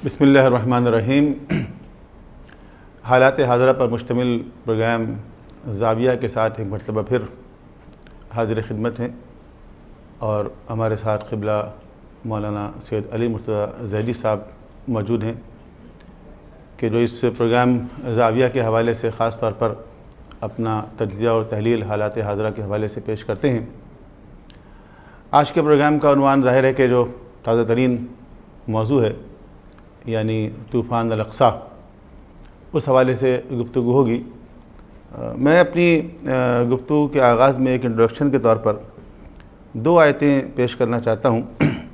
بسم اللہ الرحمن الرحیم۔ حالات حاضرہ پر مشتمل پروگرام زاویہ کے ساتھ ایک مرتبہ پھر حاضر خدمت ہیں، اور ہمارے ساتھ قبلہ مولانا سید علی مرتضیٰ زیدی صاحب موجود ہیں کہ جو اس پروگرام زاویہ کے حوالے سے خاص طور پر اپنا تجزیہ اور تحلیل حالات حاضرہ کے حوالے سے پیش کرتے ہیں۔ آج کے پروگرام کا عنوان ظاہر ہے کہ جو تازہ ترین موضوع ہے، یعنی طوفان الاقصیٰ، اس حوالے سے گفتگو ہوگی۔ میں اپنی گفتگو کے آغاز میں ایک انٹروڈکشن کے طور پر دو آیتیں پیش کرنا چاہتا ہوں۔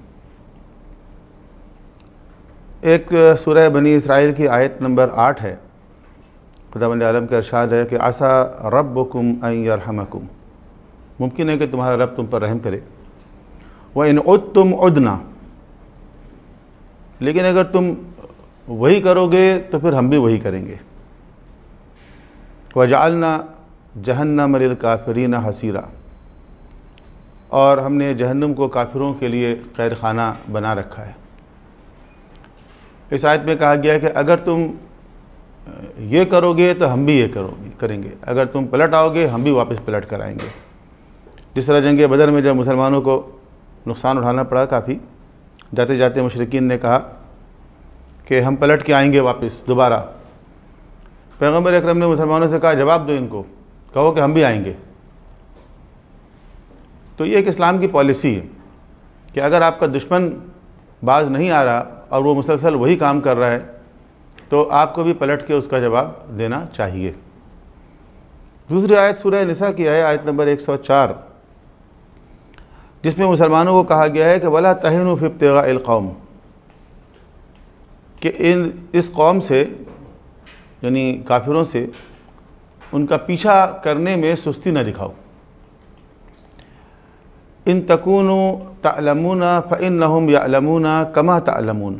ایک سورہ بنی اسرائیل کی آیت نمبر 8 ہے۔ خداوند عالم کا ارشاد ہے کہ عسیٰ ربکم ان یرحمکم، ممکن ہے کہ تمہارا رب تم پر رحم کرے۔ وَإِنْ عُدْتُمْ عُدْنَا، لیکن اگر تم وہی کرو گے تو پھر ہم بھی وہی کریں گے۔ وَجَعَلْنَا جَهَنَّمَ لِلْكَافِرِينَ حَصِيرًا، اور ہم نے جہنم کو کافروں کے لیے قید خانہ بنا رکھا ہے۔ اس آیت میں کہا گیا ہے کہ اگر تم یہ کرو گے تو ہم بھی یہ کریں گے، اگر تم پلٹ آؤ گے ہم بھی واپس پلٹ کر آئیں گے۔ جس طرح جنگ بدر میں جب مسلمانوں کو نقصان اٹھانا پڑا کافی، جاتے جاتے مشرکین نے کہا کہ ہم پلٹ کے آئیں گے واپس دوبارہ، پیغمبر اکرم نے مسلمانوں سے کہا جواب دو ان کو، کہو کہ ہم بھی آئیں گے۔ تو یہ ایک اسلام کی پالیسی ہے کہ اگر آپ کا دشمن باز نہیں آ رہا اور وہ مسلسل وہی کام کر رہا ہے تو آپ کو بھی پلٹ کے اس کا جواب دینا چاہیے۔ دوسری آیت سورہ نساء کی ہے، آیت نمبر 104، جس میں مسلمانوں کو کہا گیا ہے کہ وَلَا تَهِنُوا فِي ابْتِغَاءِ الْقَوْمِ، کہ اس قوم سے یعنی کافروں سے ان کا پیچھا کرنے میں سستی نہ دکھاؤ۔ ان تکونوا تعلمون فإنهم يعلمون كما تعلمون،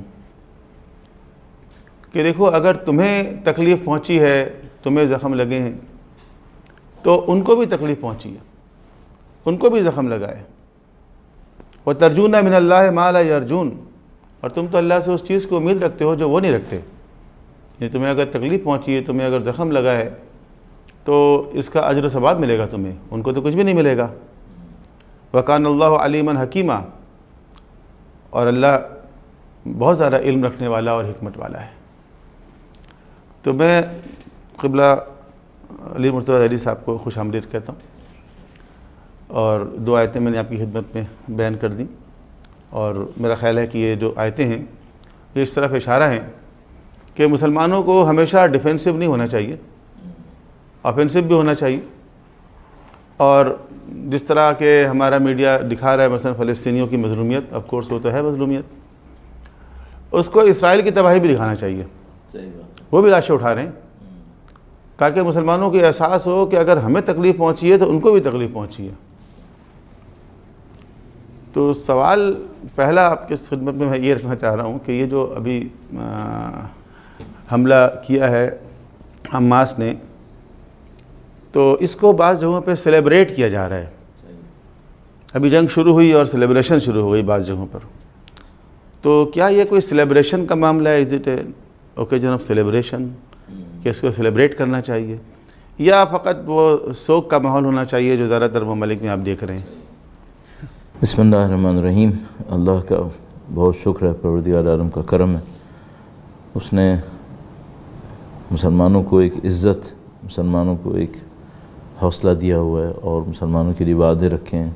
کہ دیکھو اگر تمہیں تکلیف پہنچی ہے، تمہیں زخم لگے ہیں، تو ان کو بھی تکلیف پہنچی ہے، ان کو بھی زخم لگا ہے۔ وَتَرْجُونَ مِنَ اللَّهِ مَا لَا يَرْجُونَ، اور تم تو اللہ سے اس چیز کو امید رکھتے ہو جو وہ نہیں رکھتے۔ یعنی تمہیں اگر تکلیف پہنچی ہے، تمہیں اگر زخم لگا ہے تو اس کا اجر و ثواب ملے گا تمہیں، ان کو تو کچھ بھی نہیں ملے گا۔ وَكَانَ اللَّهُ عَلِيمًا حَكِيمًا، اور اللہ بہت زیادہ علم رکھنے والا اور حکمت والا ہے۔ تو میں قبلہ علی مرتضیٰ علی صاحب کو خوش آمدید کہتا ہوں، اور دو آیتیں میں نے آپ کی خدمت میں بیان کر دیں، اور میرا خیال ہے کہ یہ جو آیتیں ہیں یہ اس طرف اشارہ ہیں کہ مسلمانوں کو ہمیشہ ڈیفینسو نہیں ہونا چاہیے، آفینسو بھی ہونا چاہیے۔ اور جس طرح کہ ہمارا میڈیا دکھا رہا ہے مثلا فلسطینیوں کی مظلومیت، آف کورس وہ تو ہے مظلومیت، اس کو اسرائیل کی تباہی بھی دکھانا چاہیے۔ وہ بھی لاشیں اٹھا رہے ہیں تاکہ مسلمانوں کو احساس ہو کہ اگر ہمیں تکلیف پہنچی ہے تو ان کو بھی تکلیف پہنچی ہے۔ تو سوال پہلا آپ کی خدمت میں یہ رکھنا چاہ رہا ہوں کہ یہ جو ابھی حملہ کیا ہے حماس نے، تو اس کو بعض جگہوں پہ سیلیبریٹ کیا جا رہا ہے۔ ابھی جنگ شروع ہوئی اور سیلیبریشن شروع ہو گئی بعض جگہوں پر، تو کیا یہ کوئی سیلیبریشن کا معاملہ ہے؟ Is it a occasion of celebration کہ اس کو سیلیبریٹ کرنا چاہیے، یا فقط وہ سوگ کا ماحول ہونا چاہیے جو زیادہ تر ممالک میں آپ دیکھ رہے ہیں؟ بسم اللہ الرحمن الرحیم۔ اللہ کا بہت شکر ہے، پروردگار عالم کا کرم ہے، اس نے مسلمانوں کو ایک عزت، مسلمانوں کو ایک حوصلہ دیا ہوا ہے اور مسلمانوں کے لیے وعدے رکھے ہیں۔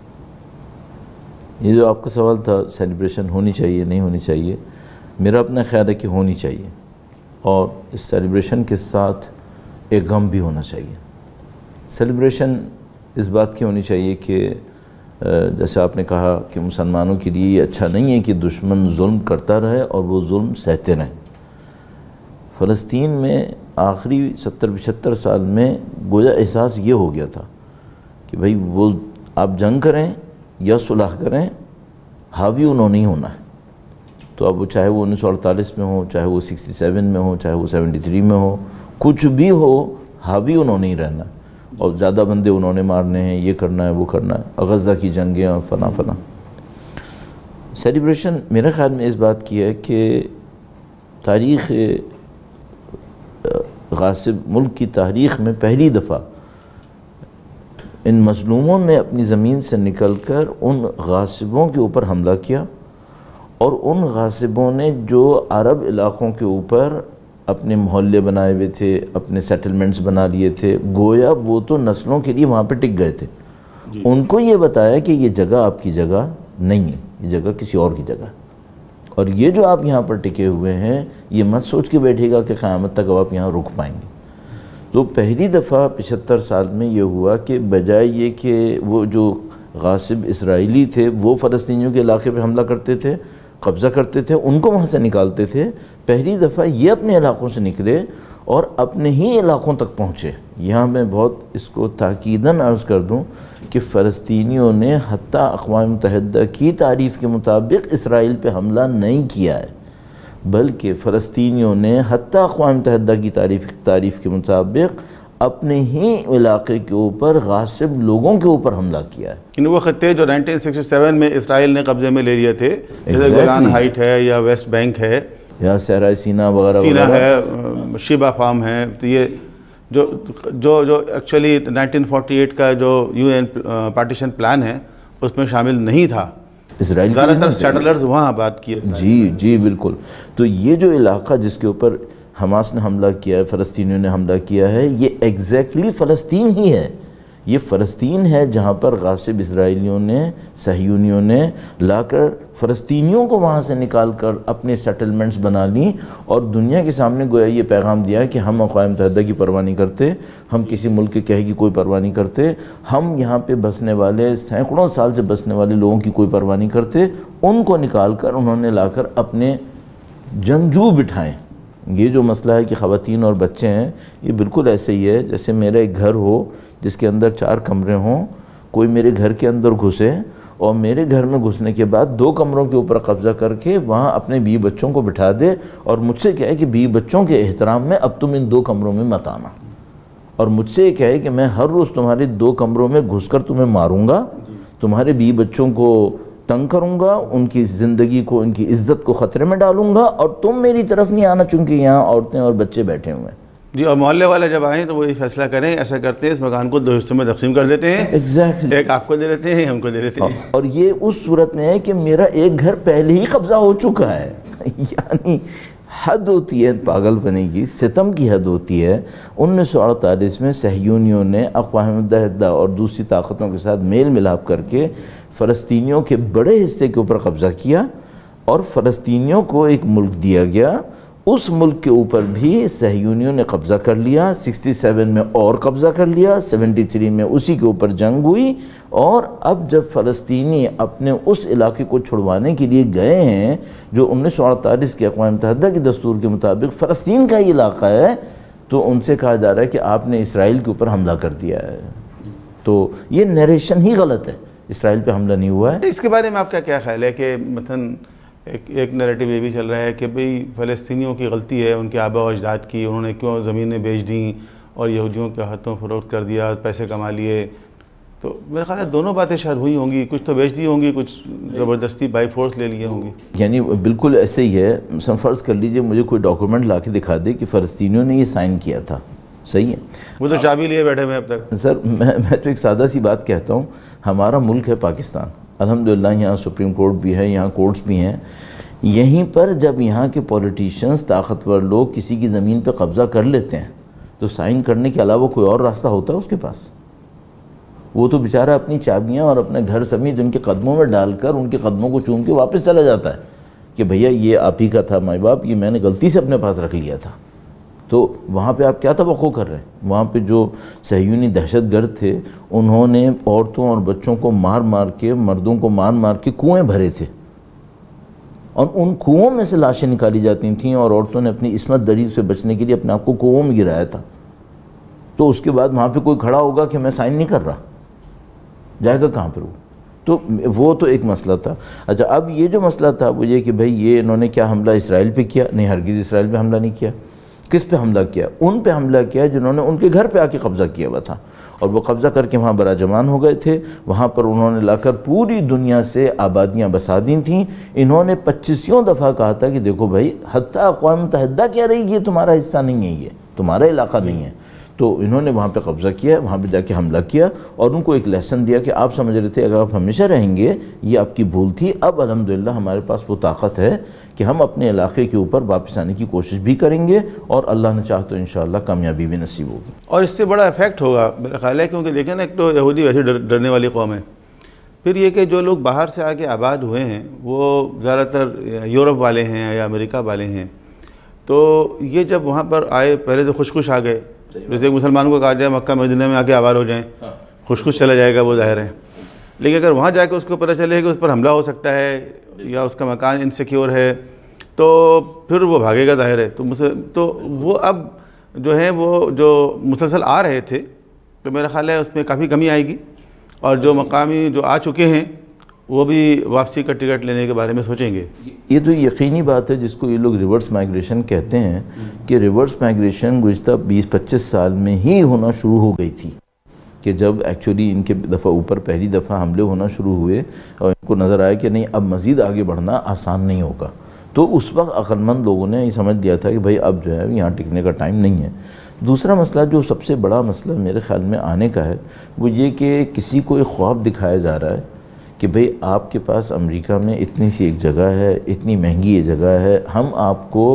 یہ جو آپ کا سوال تھا سیلیبریشن ہونی چاہیے نہیں ہونی چاہیے، میرا اپنا خیال ہے کہ ہونی چاہیے، اور اس سیلیبریشن کے ساتھ ایک غم بھی ہونا چاہیے۔ سیلیبریشن اس بات کی ہونی چاہیے کہ جیسے آپ نے کہا کہ مسلمانوں کے لیے یہ اچھا نہیں ہے کہ دشمن ظلم کرتا رہے اور وہ ظلم سہتے رہیں۔ فلسطین میں آخری 70-75 سال میں گویا احساس یہ ہو گیا تھا کہ بھئی وہ آپ جنگ کریں یا صلح کریں، حاوی انہوں نہیں ہونا ہے۔ تو اب وہ چاہے وہ 1948 میں ہو، چاہے وہ 67 میں ہو، چاہے وہ 73 میں ہو، کچھ بھی ہو، حاوی انہوں نہیں رہنا، اور زیادہ بندے انہوں نے مارنے ہیں، یہ کرنا ہے وہ کرنا ہے، غزہ کی جنگیں اور فلاں فلاں۔ سیلیبریشن میرے خیال میں اس بات کی ہے کہ تاریخ غاصب ملک کی تاریخ میں پہلی دفعہ ان مظلوموں نے اپنی زمین سے نکل کر ان غاصبوں کے اوپر حملہ کیا، اور ان غاصبوں نے جو عرب علاقوں کے اوپر اپنے محلے بنائے ہوئے تھے، اپنے سیٹلمنٹس بنا لیے تھے، گویا وہ تو نسلوں کے لیے وہاں پہ ٹک گئے تھے، ان کو یہ بتایا کہ یہ جگہ آپ کی جگہ نہیں ہے، یہ جگہ کسی اور کی جگہ ہے، اور یہ جو آپ یہاں پر ٹکے ہوئے ہیں یہ مت سوچ کے بیٹھے گا کہ قیامت تک اب آپ یہاں رک پائیں گے۔ تو پہلی دفعہ 75 سال میں یہ ہوا کہ بجائے یہ کہ وہ جو غاصب اسرائیلی تھے وہ فلسطینیوں کے علاقے پہ حملہ کرتے تھے، قبضہ کرتے تھے، ان کو وہاں سے نکالتے تھے، پہلی دفعہ یہ اپنے علاقوں سے نکلے اور اپنے ہی علاقوں تک پہنچے۔ یہاں میں بہت اس کو تاکیداً عرض کر دوں کہ فلسطینیوں نے حتیٰ اقوام متحدہ کی تعریف کے مطابق اسرائیل پہ حملہ نہیں کیا ہے، بلکہ فلسطینیوں نے حتیٰ اقوام متحدہ کی تعریف کے مطابق اپنے ہی علاقے کے اوپر غاصب لوگوں کے اوپر حملہ کیا ہے۔ یعنی وہ خطے جو 1967 میں اسرائیل نے قبضے میں لے لیے تھے، جیسے گولان ہائٹ ہے یا ویسٹ بینک ہے یا صحرائے سینا وغیرہ سینا ہے، شیبہ فارم ہے، تو یہ جو ایکچولی 1948 کا جو UN پارٹیشن پلان ہے اس میں شامل نہیں تھا، اسرائیل زیادہ تر سیٹلرز وہاں آباد کیے۔ جی بالکل۔ تو یہ جو علاقہ جس کے اوپر حماس نے حملہ کیا ہے، فلسطینیوں نے حملہ کیا ہے، یہ ایگزیکٹلی فلسطین ہی ہے، یہ فلسطین ہے جہاں پر غاصب اسرائیلیوں نے، صہیونیوں نے لا کر فلسطینیوں کو وہاں سے نکال کر اپنے سیٹلمنٹس بنا لیں، اور دنیا کے سامنے گویا یہ پیغام دیا کہ ہم اقوام متحدہ کی پرواہ نہیں کرتے، ہم کسی ملک کے کہے کی کوئی پرواہ نہیں کرتے، ہم یہاں پہ بسنے والے سینکڑوں سال سے بسنے والے لوگوں کی کوئی پرواہ نہیں کرتے۔ ان کو نکال کر انہوں نے لا کر اپنے جنگجو بٹھائیں۔ یہ جو مسئلہ ہے کہ خواتین اور بچے ہیں، یہ بالکل ایسے ہی ہے جیسے میرا ایک گھر ہو جس کے اندر 4 کمرے ہوں، کوئی میرے گھر کے اندر گھسے اور میرے گھر میں گھسنے کے بعد 2 کمروں کے اوپر قبضہ کر کے وہاں اپنے بیوی بچوں کو بٹھا دے اور مجھ سے کہے کہ بیوی بچوں کے احترام میں اب تم ان 2 کمروں میں مت آنا، اور مجھ سے یہ کہے کہ میں ہر روز تمہارے 2 کمروں میں گھس کر تمہیں ماروں گا، تمہارے بیوی بچوں کو تنگ کروں گا، ان کی زندگی کو، ان کی عزت کو خطرے میں ڈالوں گا، اور تم میری طرف نہیں آنا چونکہ یہاں عورتیں اور بچے بیٹھے ہوئے ہیں۔ جی، اور محلے والے جب آئیں تو وہ یہ فیصلہ کریں، ایسا کرتے ہیں اس مکان کو 2 حصوں میں تقسیم کر دیتے ہیں، ایگزیکٹلی، ایک آپ کو دے دیتے ہیں، ہم کو دے دیتے ہیں، اور یہ اس صورت میں ہے کہ میرا ایک گھر پہلے ہی قبضہ ہو چکا ہے۔ یعنی حد ہوتی ہے پاگل پنے کی، ستم کی حد ہوتی ہے۔ 1948 میں صہیونیوں نے اقوام متحدہ اور دوسری طاقتوں کے ساتھ میل ملاپ کر کے فلسطینیوں کے بڑے حصے کے اوپر قبضہ کیا، اور فلسطینیوں کو ایک ملک دیا گیا، اس ملک کے اوپر بھی صہیونیوں نے قبضہ کر لیا، 67 میں اور قبضہ کر لیا، 73 میں اسی کے اوپر جنگ ہوئی، اور اب جب فلسطینی اپنے اس علاقے کو چھڑوانے کے لیے گئے ہیں جو 1948 کے اقوام متحدہ کے دستور کے مطابق فلسطین کا ہی علاقہ ہے، تو ان سے کہا جا رہا ہے کہ آپ نے اسرائیل کے اوپر حملہ کر دیا ہے۔ تو یہ نیریشن ہی غلط ہے، اسرائیل پہ حملہ نہیں ہوا ہے۔ اس کے بارے میں آپ کا کیا خیال ہے کہ مثلا ایک نیریٹو یہ بھی چل رہا ہے کہ بھئی فلسطینیوں کی غلطی ہے، ان کے آباء و اجداد کی، انہوں نے کیوں زمینیں بیچ دیں اور یہودیوں کے ہاتھوں فروخت کر دیا، پیسے کما لیے؟ تو میرے خیال ہے دونوں باتیں شاید ہوئی ہوں گی، کچھ تو بیچ دی ہوں گی، کچھ زبردستی بائی فورس لے لیے ہوں گی۔ یعنی بالکل ایسے ہی ہے، مثلا فرض کر لیجئے مجھے کوئی ڈاکومنٹ لا کے دکھا دے کہ فلسطینیوں نے یہ سائن کیا تھا، صحیح ہے، وہ تو چابی لیے بیٹھے ہوئے اب تک۔ سر میں تو ایک سادہ سی بات کہتا ہوں، ہمارا ملک ہے پاکستان، الحمدللہ یہاں سپریم کورٹ بھی ہے، یہاں کورٹس بھی ہیں، یہیں پر جب یہاں کے پولیٹیشنز، طاقتور لوگ کسی کی زمین پہ قبضہ کر لیتے ہیں تو سائن کرنے کے علاوہ کوئی اور راستہ ہوتا ہے اس کے پاس؟ وہ تو بیچارہ اپنی چابیاں اور اپنے گھر سمیت ان کے قدموں میں ڈال کر ان کے قدموں کو چوم کے واپس چلا جاتا ہے کہ بھیا یہ آپ ہی کا تھا مائی باپ، یہ میں نے غلطی سے اپنے پاس رکھ لیا تھا۔ تو وہاں پہ آپ کیا توقع کر رہے ہیں؟ وہاں پہ جو صہیونی دہشت گرد تھے انہوں نے عورتوں اور بچوں کو مار مار کے، مردوں کو مار مار کے کنویں بھرے تھے، اور ان کنووں میں سے لاشیں نکالی جاتی تھیں، اور عورتوں نے اپنی عصمت دری سے بچنے کے لیے اپنے آپ کو کنووں میں گرایا تھا۔ تو اس کے بعد وہاں پہ کوئی کھڑا ہوگا کہ میں سائن نہیں کر رہا، جائے گا کہاں پر وہ؟ تو وہ تو ایک مسئلہ تھا۔ اچھا، اب یہ جو مسئلہ تھا وہ یہ کہ بھئی یہ انہوں نے کیا حملہ اسرائیل پہ کیا؟ نہیں، ہرگز اسرائیل پہ حملہ نہیں کیا۔ کس پہ حملہ کیا؟ ان پہ حملہ کیا جنہوں نے ان کے گھر پہ آ کے قبضہ کیا ہوا تھا، اور وہ قبضہ کر کے وہاں براجمان ہو گئے تھے. وہاں پر انہوں نے لا کر پوری دنیا سے آبادیاں بسا دی تھیں. انہوں نے 25 دفعہ کہا تھا کہ دیکھو بھائی، حتیٰ اقوام متحدہ کہہ رہی یہ تمہارا حصہ نہیں ہے، یہ تمہارا علاقہ نہیں ہے. تو انہوں نے وہاں پہ قبضہ کیا، وہاں پہ جا کے حملہ کیا، اور ان کو ایک لیسن دیا کہ آپ سمجھ رہے تھے اگر آپ ہمیشہ رہیں گے یہ آپ کی بھول تھی. اب الحمدللہ ہمارے پاس وہ طاقت ہے کہ ہم اپنے علاقے کے اوپر واپس آنے کی کوشش بھی کریں گے، اور اللہ نے چاہا تو انشاءاللہ کامیابی بھی نصیب ہوگی. اور اس سے بڑا افیکٹ ہوگا میرا خیال ہے، کیونکہ دیکھیں نا، ایک تو یہودی ویسے ڈرنے والی قوم ہے، پھر یہ کہ جو لوگ باہر سے آ کے آباد ہوئے ہیں وہ زیادہ تر یورپ والے ہیں یا امریکہ والے ہیں. تو یہ جب وہاں پر آئے پہلے تو خوش آ گئے، جیسے مسلمانوں کو کہا جائے مکہ مدینہ میں آ کے آباد ہو جائیں، خوش چلا جائے گا وہ ظاہر ہے. لیکن اگر وہاں جا کے اس کو پتہ چلے کہ اس پر حملہ ہو سکتا ہے یا اس کا مکان انسیکیور ہے تو پھر وہ بھاگے گا ظاہر ہے. تو وہ اب جو ہے وہ جو مسلسل آ رہے تھے تو میرا خیال ہے اس میں کافی کمی آئے گی، اور جو مقامی جو آ چکے ہیں وہ بھی واپسی کا ٹکٹ لینے کے بارے میں سوچیں گے. یہ تو یقینی بات ہے جس کو یہ لوگ ریورس مائگریشن کہتے ہیں، کہ ریورس مائگریشن گزشتہ 20-25 سال میں ہی ہونا شروع ہو گئی تھی، کہ جب ایکچولی ان کے اوپر پہلی دفعہ حملے ہونا شروع ہوئے اور ان کو نظر آیا کہ نہیں اب مزید آگے بڑھنا آسان نہیں ہوگا، تو اس وقت عقل مند لوگوں نے یہ سمجھ دیا تھا کہ بھائی اب جو ہے یہاں ٹکنے کا ٹائم نہیں ہے. دوسرا مسئلہ جو سب سے بڑا مسئلہ میرے خیال میں آنے کا ہے وہ یہ کہ کسی کو ایک خواب دکھایا جا رہا ہے کہ بھئی آپ کے پاس امریکہ میں اتنی سی ایک جگہ ہے، اتنی مہنگی یہ جگہ ہے، ہم آپ کو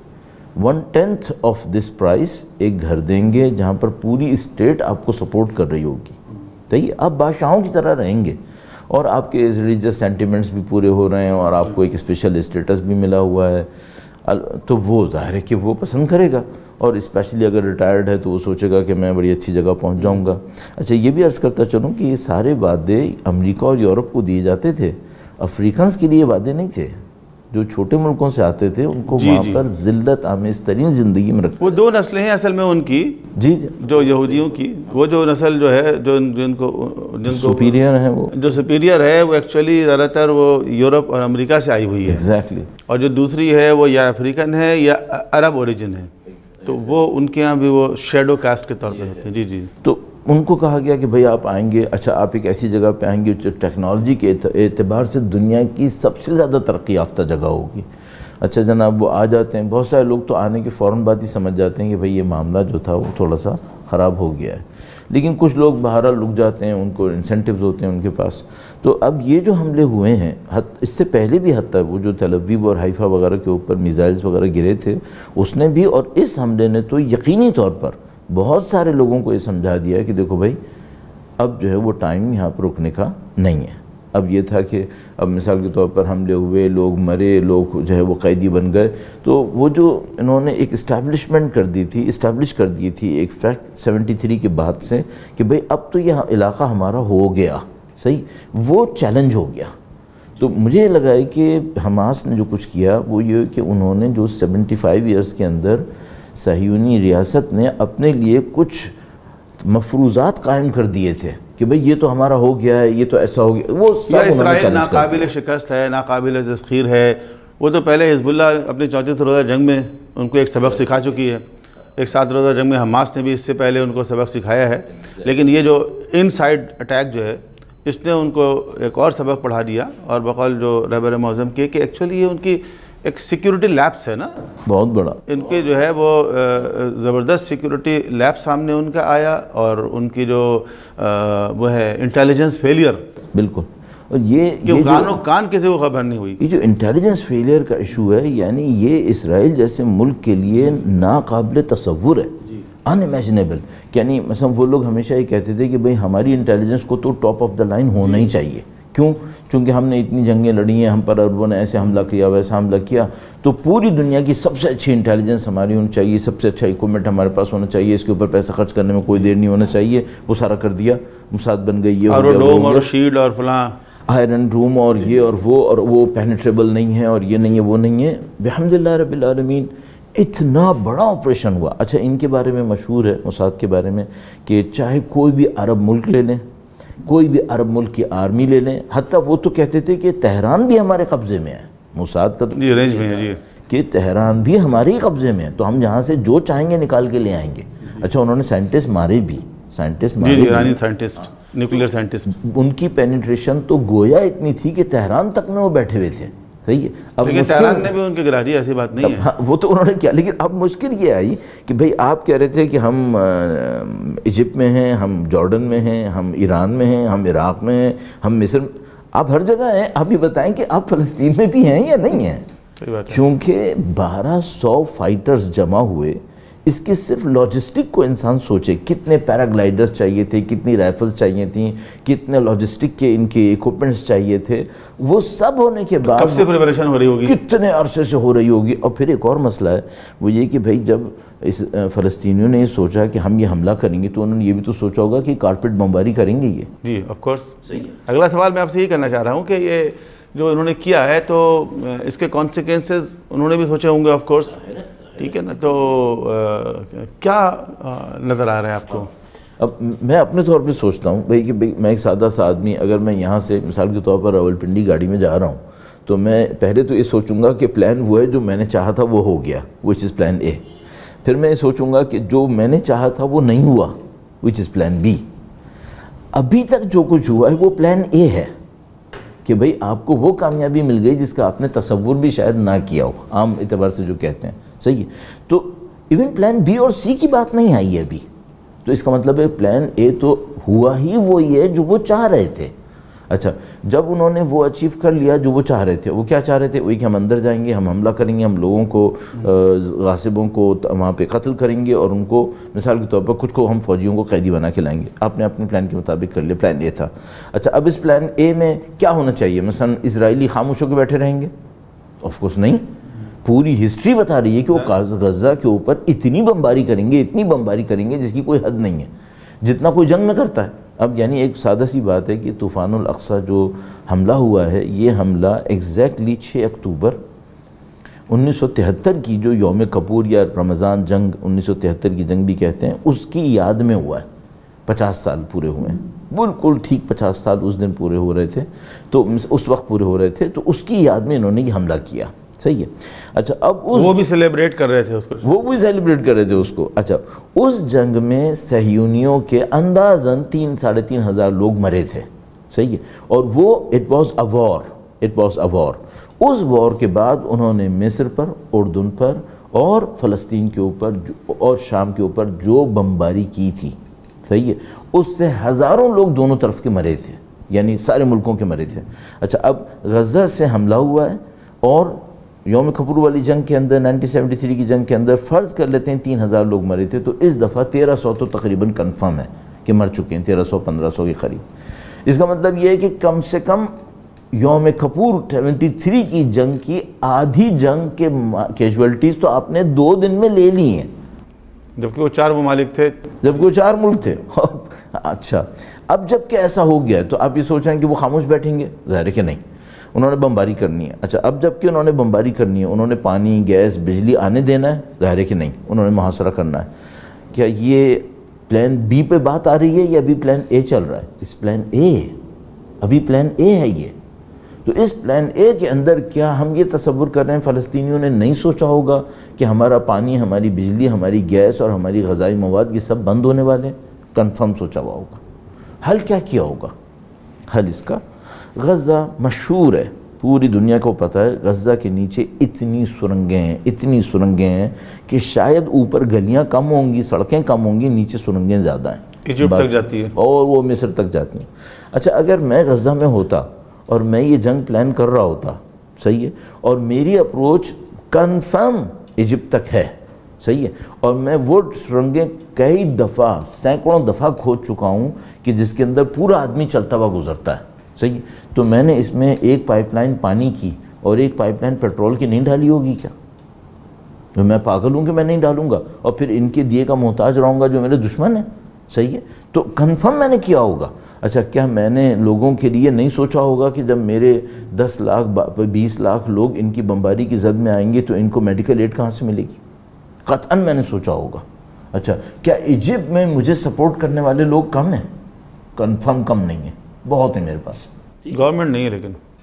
1/10 آف دس پرائس ایک گھر دیں گے جہاں پر پوری اسٹیٹ آپ کو سپورٹ کر رہی ہوگی. صحیح، آپ بادشاہوں کی طرح رہیں گے، اور آپ کے ریلیجس سینٹیمنٹس بھی پورے ہو رہے ہیں، اور آپ کو ایک اسپیشل اسٹیٹس بھی ملا ہوا ہے. تو وہ ظاہر ہے کہ وہ پسند کرے گا، اور اسپیشلی اگر ریٹائرڈ ہے تو وہ سوچے گا کہ میں بڑی اچھی جگہ پہنچ جاؤں گا. اچھا، یہ بھی عرض کرتا چلوں کہ یہ سارے وعدے امریکہ اور یورپ کو دیے جاتے تھے، افریقنز کے لیے وعدے نہیں تھے. جو چھوٹے ملکوں سے آتے تھے ان کو وہاں پر ذلت آمیز ترین زندگی میں رکھتے. وہ دو نسلیں ہیں اصل میں ان کی، جو یہودیوں کی، وہ جو نسل جو ہے جن کو سپیریئر ہیں، وہ جو سپیریئر ہے وہ ایکچولی زیادہ تر وہ یورپ اور امریکہ سے آئی ہوئی ہے. ایگزیکٹلی. اور جو دوسری ہے وہ یا افریقن ہے یا عرب اوریجن ہے، تو وہ ان کے ہاں بھی وہ شیڈو کاسٹ کے طور پہ ہوتے ہیں. جی. تو ان کو کہا گیا کہ بھئی آپ آئیں گے، اچھا آپ ایک ایسی جگہ پہ آئیں گے جو ٹیکنالوجی کے اعتبار سے دنیا کی سب سے زیادہ ترقی یافتہ جگہ ہوگی. اچھا جناب، وہ آ جاتے ہیں، بہت سارے لوگ تو آنے کے فوراً بعد ہی سمجھ جاتے ہیں کہ بھئی یہ معاملہ جو تھا وہ تھوڑا سا خراب ہو گیا ہے. لیکن کچھ لوگ بہرحال رک جاتے ہیں، ان کو انسینٹیوز ہوتے ہیں ان کے پاس. تو اب یہ جو حملے ہوئے ہیں، اس سے پہلے بھی حتیٰ وہ جو تل ابیب اور حیفا وغیرہ کے اوپر میزائلز وغیرہ گرے تھے، اس نے بھی، اور اس حملے نے تو یقینی طور پر بہت سارے لوگوں کو یہ سمجھا دیا ہے کہ دیکھو بھائی اب جو ہے وہ ٹائم یہاں پر رکنے کا نہیں ہے. اب یہ تھا کہ اب مثال کے طور پر حملے ہوئے، لوگ مرے، لوگ جو ہے وہ قیدی بن گئے، تو وہ جو انہوں نے ایک اسٹیبلش کر دی تھی ایک فیکٹ 73 کے بعد سے کہ بھئی اب تو یہ علاقہ ہمارا ہو گیا، صحیح، وہ چیلنج ہو گیا. تو مجھے یہ لگا ہے کہ حماس نے جو کچھ کیا وہ یہ کہ انہوں نے جو 75 ایئرز کے اندر صہیونی ریاست نے اپنے لیے کچھ مفروضات قائم کر دیے تھے کہ بھئی یہ تو ہمارا ہو گیا ہے، یہ تو ایسا ہو گیا، وہ سب اسرائیل ناقابل شکست ہے، ناقابل تسخیر ہے. وہ تو پہلے حزب اللہ اپنی 34 روزہ جنگ میں ان کو ایک سبق سکھا چکی ہے. ایک 7 روزہ جنگ میں حماس نے بھی اس سے پہلے ان کو سبق سکھایا ہے. لیکن یہ جو ان سائڈ اٹیک جو ہے اس نے ان کو ایک اور سبق پڑھا دیا. اور بقول جو رہبر معظم کے کہ ایکچولی یہ ان کی ایک سیکیورٹی لیپس ہے نا، بہت بڑا. ان کے جو ہے وہ زبردست سیکیورٹی لیپ سامنے ان کا آیا، اور ان کی جو وہ ہے انٹیلیجنس فیلئر. بالکل. اور یہ کان کسی کو خبر نہیں ہوئی. یہ جو انٹیلیجنس فیلئر کا ایشو ہے، یعنی یہ اسرائیل جیسے ملک کے لیے ناقابل تصور ہے، ان امیجنیبل. یعنی مثلا وہ لوگ ہمیشہ یہ کہتے تھے کہ بھئی ہماری انٹیلیجنس کو تو ٹاپ آف دا لائن ہونا ہی چاہیے. کیوں؟ چونکہ ہم نے اتنی جنگیں لڑی ہیں، ہم پر عربوں نے ایسے حملہ کیا، ویسا حملہ کیا، تو پوری دنیا کی سب سے اچھی انٹیلیجنس ہماری ہونی چاہیے، سب سے اچھا اکوپمنٹ ہمارے پاس ہونا چاہیے، اس کے اوپر پیسہ خرچ کرنے میں کوئی دیر نہیں ہونا چاہیے. وہ سارا کر دیا، موساد بن گئی، یہ اور ڈوم اور شیلڈ اور فلاں آئرن روم اور یہ اور وہ پینیٹریبل نہیں ہے، اور یہ نہیں ہے، وہ نہیں ہے. بحمدللہ رب العالمین اتنا بڑا آپریشن ہوا. اچھا، ان کے بارے میں مشہور ہے، موساد کے بارے میں، کہ چاہے کوئی بھی عرب ملک لے لیں، کوئی بھی عرب ملک کی آرمی لے لیں، حتیٰ وہ تو کہتے تھے کہ تہران بھی ہمارے قبضے میں ہے، موساد کا رینج میں ہے، کہ تہران بھی ہمارے ہی قبضے میں ہے، تو ہم یہاں سے جو چاہیں گے نکال کے لے آئیں گے. اچھا انہوں نے سائنٹسٹ مارے بھی، ایرانی سائنٹسٹ، نیوکلیئر سائنٹسٹ، ان کی پینیٹریشن تو گویا اتنی تھی کہ تہران تک میں وہ بیٹھے ہوئے تھے. صحیح ہے. اب لیکن تہران نے بھی ان کے گرا دیا، ایسی بات نہیں ہے. وہ تو انہوں نے کیا، لیکن اب مشکل یہ آئی کہ بھئی آپ کہہ رہے تھے کہ ہم ایجپٹ میں ہیں، ہم جارڈن میں ہیں، ہم ایران میں ہیں، ہم عراق میں ہیں، ہم مصر میں، آپ ہر جگہ ہیں. آپ یہ بتائیں کہ آپ فلسطین میں بھی ہیں یا نہیں ہیں؟ چونکہ 1200 فائٹرز جمع ہوئے. اس کی صرف لاجسٹک کو انسان سوچے، کتنے پیراگلائڈرز چاہیے تھے، کتنی رائفلز چاہیے تھیں، کتنے لاجسٹک کے ان کے ایکوپمنٹس چاہیے تھے. وہ سب ہونے کے بعد کب سے پریپریشن ہو رہی ہوگی، کتنے عرصے سے ہو رہی ہوگی. اور پھر ایک اور مسئلہ ہے وہ یہ کہ بھائی جب اس فلسطینیوں نے یہ سوچا کہ ہم یہ حملہ کریں گے تو انہوں نے یہ بھی تو سوچا ہوگا کہ کارپیٹ بمباری کریں گے یہ. جی آف کورس. اگلا سوال میں آپ سے یہ کرنا چاہ رہا ہوں کہ یہ جو انہوں نے کیا ہے تو اس کے کانسیکوینسز انہوں نے بھی سوچے ہوں گے آف کورس. ٹھیک ہے نا، تو کیا نظر آ رہا ہے آپ کو؟ اب میں اپنے طور پہ سوچتا ہوں بھائی کہ میں ایک سادہ سا آدمی، اگر میں یہاں سے مثال کے طور پر راولپنڈی گاڑی میں جا رہا ہوں تو میں پہلے تو یہ سوچوں گا کہ پلان وہ ہے جو میں نے چاہا تھا وہ ہو گیا، وچ از پلان اے. پھر میں یہ سوچوں گا کہ جو میں نے چاہا تھا وہ نہیں ہوا، وچ از پلان بی. ابھی تک جو کچھ ہوا ہے وہ پلان اے ہے کہ بھئی آپ کو وہ کامیابی مل گئی جس کا آپ نے تصور بھی شاید نہ کیا ہو، عام اعتبار سے جو کہتے ہیں. صحیح ہے. تو ایون پلان بی اور سی کی بات نہیں آئی ہے ابھی. تو اس کا مطلب ہے پلان اے تو ہوا ہی وہی ہے جو وہ چاہ رہے تھے. اچھا جب انہوں نے وہ اچیو کر لیا جو وہ چاہ رہے تھے، وہ کیا چاہ رہے تھے؟ وہی کہ ہم اندر جائیں گے، ہم حملہ کریں گے، ہم لوگوں کو غاصبوں کو وہاں پہ قتل کریں گے اور ان کو مثال کے طور پر کچھ کو ہم فوجیوں کو قیدی بنا کے لائیں گے. آپ نے اپنے پلان کے مطابق کر لیا، پلان اے تھا. اچھا اب اس پلان اے میں کیا ہونا چاہیے؟ مثلا اسرائیلی خاموش ہو کے بیٹھے رہیں گے؟ آف کورس نہیں. پوری ہسٹری بتا رہی ہے کہ وہ غزہ کے اوپر اتنی بمباری کریں گے، اتنی بمباری کریں گے جس کی کوئی حد نہیں ہے، جتنا کوئی جنگ میں کرتا ہے. اب یعنی ایک سادہ سی بات ہے کہ طوفان الاقصی جو حملہ ہوا ہے، یہ حملہ ایگزیکٹلی 6 اکتوبر 1973 کی جو یوم کپور یا رمضان جنگ 1973 کی جنگ بھی کہتے ہیں، اس کی یاد میں ہوا ہے. 50 سال پورے ہوئے ہیں، بالکل ٹھیک 50 سال اس دن پورے ہو رہے تھے، تو اس وقت پورے ہو رہے تھے، تو اس کی یاد میں انہوں نے یہ حملہ کیا. صحیح ہے. اچھا اب وہ بھی سیلیبریٹ کر رہے تھے اس کو، وہ بھی سیلیبریٹ کر رہے تھے اس کو. اچھا اس جنگ میں صہیونیوں کے اندازاً 3-3.5 ہزار لوگ مرے تھے. صحیح ہے. اور وہ اٹ واز اے وار. اس وار کے بعد انہوں نے مصر پر، اردن پر اور فلسطین کے اوپر اور شام کے اوپر جو بمباری کی تھی، صحیح ہے، اس سے ہزاروں لوگ دونوں طرف کے مرے تھے، یعنی سارے ملکوں کے مرے تھے. اچھا اب غزہ سے حملہ ہوا ہے اور یوم کپور والی جنگ کے اندر 1973 کی جنگ کے اندر فرض کر لیتے ہیں 3000 لوگ مرے تھے، تو اس دفعہ 1300 تو تقریباً کنفرم ہے کہ مر چکے ہیں، 1300-1500 کے قریب. اس کا مطلب یہ ہے کہ کم سے کم یوم کپور 73 کی جنگ کی آدھی جنگ کے کیجوالٹیز تو آپ نے 2 دن میں لے لی ہیں، جبکہ وہ 4 ممالک تھے، جبکہ وہ 4 ملک تھے. اچھا اب جب کہ ایسا ہو گیا ہے تو آپ یہ سوچ رہے ہیں کہ وہ خاموش بیٹھیں گے؟ ظاہر ہے کہ نہیں، انہوں نے بمباری کرنی ہے. اچھا اب جب کہ انہوں نے بمباری کرنی ہے، انہوں نے پانی، گیس، بجلی آنے دینا ہے؟ ظاہر ہے کہ نہیں، انہوں نے محاصرہ کرنا ہے. کیا یہ پلان بی پہ بات آ رہی ہے یا ابھی پلان اے چل رہا ہے؟ اس پلان اے، ابھی پلان اے ہے یہ. تو اس پلان اے کے اندر کیا ہم یہ تصور کر رہے ہیں فلسطینیوں نے نہیں سوچا ہوگا کہ ہمارا پانی، ہماری بجلی، ہماری گیس اور ہماری غذائی مواد یہ سب بند ہونے والے ہیں؟ کنفرم سوچا ہوا ہوگا. حل کیا کیا ہوگا؟ حل اس کا، غزہ مشہور ہے، پوری دنیا کو پتہ ہے غزہ کے نیچے اتنی سرنگیں ہیں کہ شاید اوپر گلیاں کم ہوں گی، سڑکیں کم ہوں گی، نیچے سرنگیں زیادہ ہیں، ایجپٹ تک جاتی ہے اور وہ مصر تک جاتی ہیں. اچھا اگر میں غزہ میں ہوتا اور میں یہ جنگ پلان کر رہا ہوتا، صحیح ہے، اور میری اپروچ کنفرم ایجپٹ تک ہے، صحیح ہے، اور میں وہ سرنگیں کئی دفعہ، سینکڑوں دفعہ کھود چکا ہوں کہ جس کے اندر پورا آدمی چلتا ہوا گزرتا ہے، صحیح، تو میں نے اس میں ایک پائپ لائن پانی کی اور ایک پائپ لائن پیٹرول کی نہیں ڈالی ہوگی کیا؟ تو میں پاگل ہوں کہ میں نہیں ڈالوں گا اور پھر ان کے دیے کا محتاج رہوں گا جو میرے دشمن ہیں، صحیح ہے. تو کنفرم میں نے کیا ہوگا. اچھا کیا میں نے لوگوں کے لیے نہیں سوچا ہوگا کہ جب میرے 10 لاکھ 20 لاکھ لوگ ان کی بمباری کی زد میں آئیں گے تو ان کو میڈیکل ایڈ کہاں سے ملے گی؟ قطعاً میں نے سوچا ہوگا. اچھا کیا ایجپٹ میں مجھے سپورٹ کرنے والے لوگ کم ہیں؟ کنفرم کم نہیں ہیں، بہت ہیں میرے پاس. گورنمنٹ نہیں ہے لیکن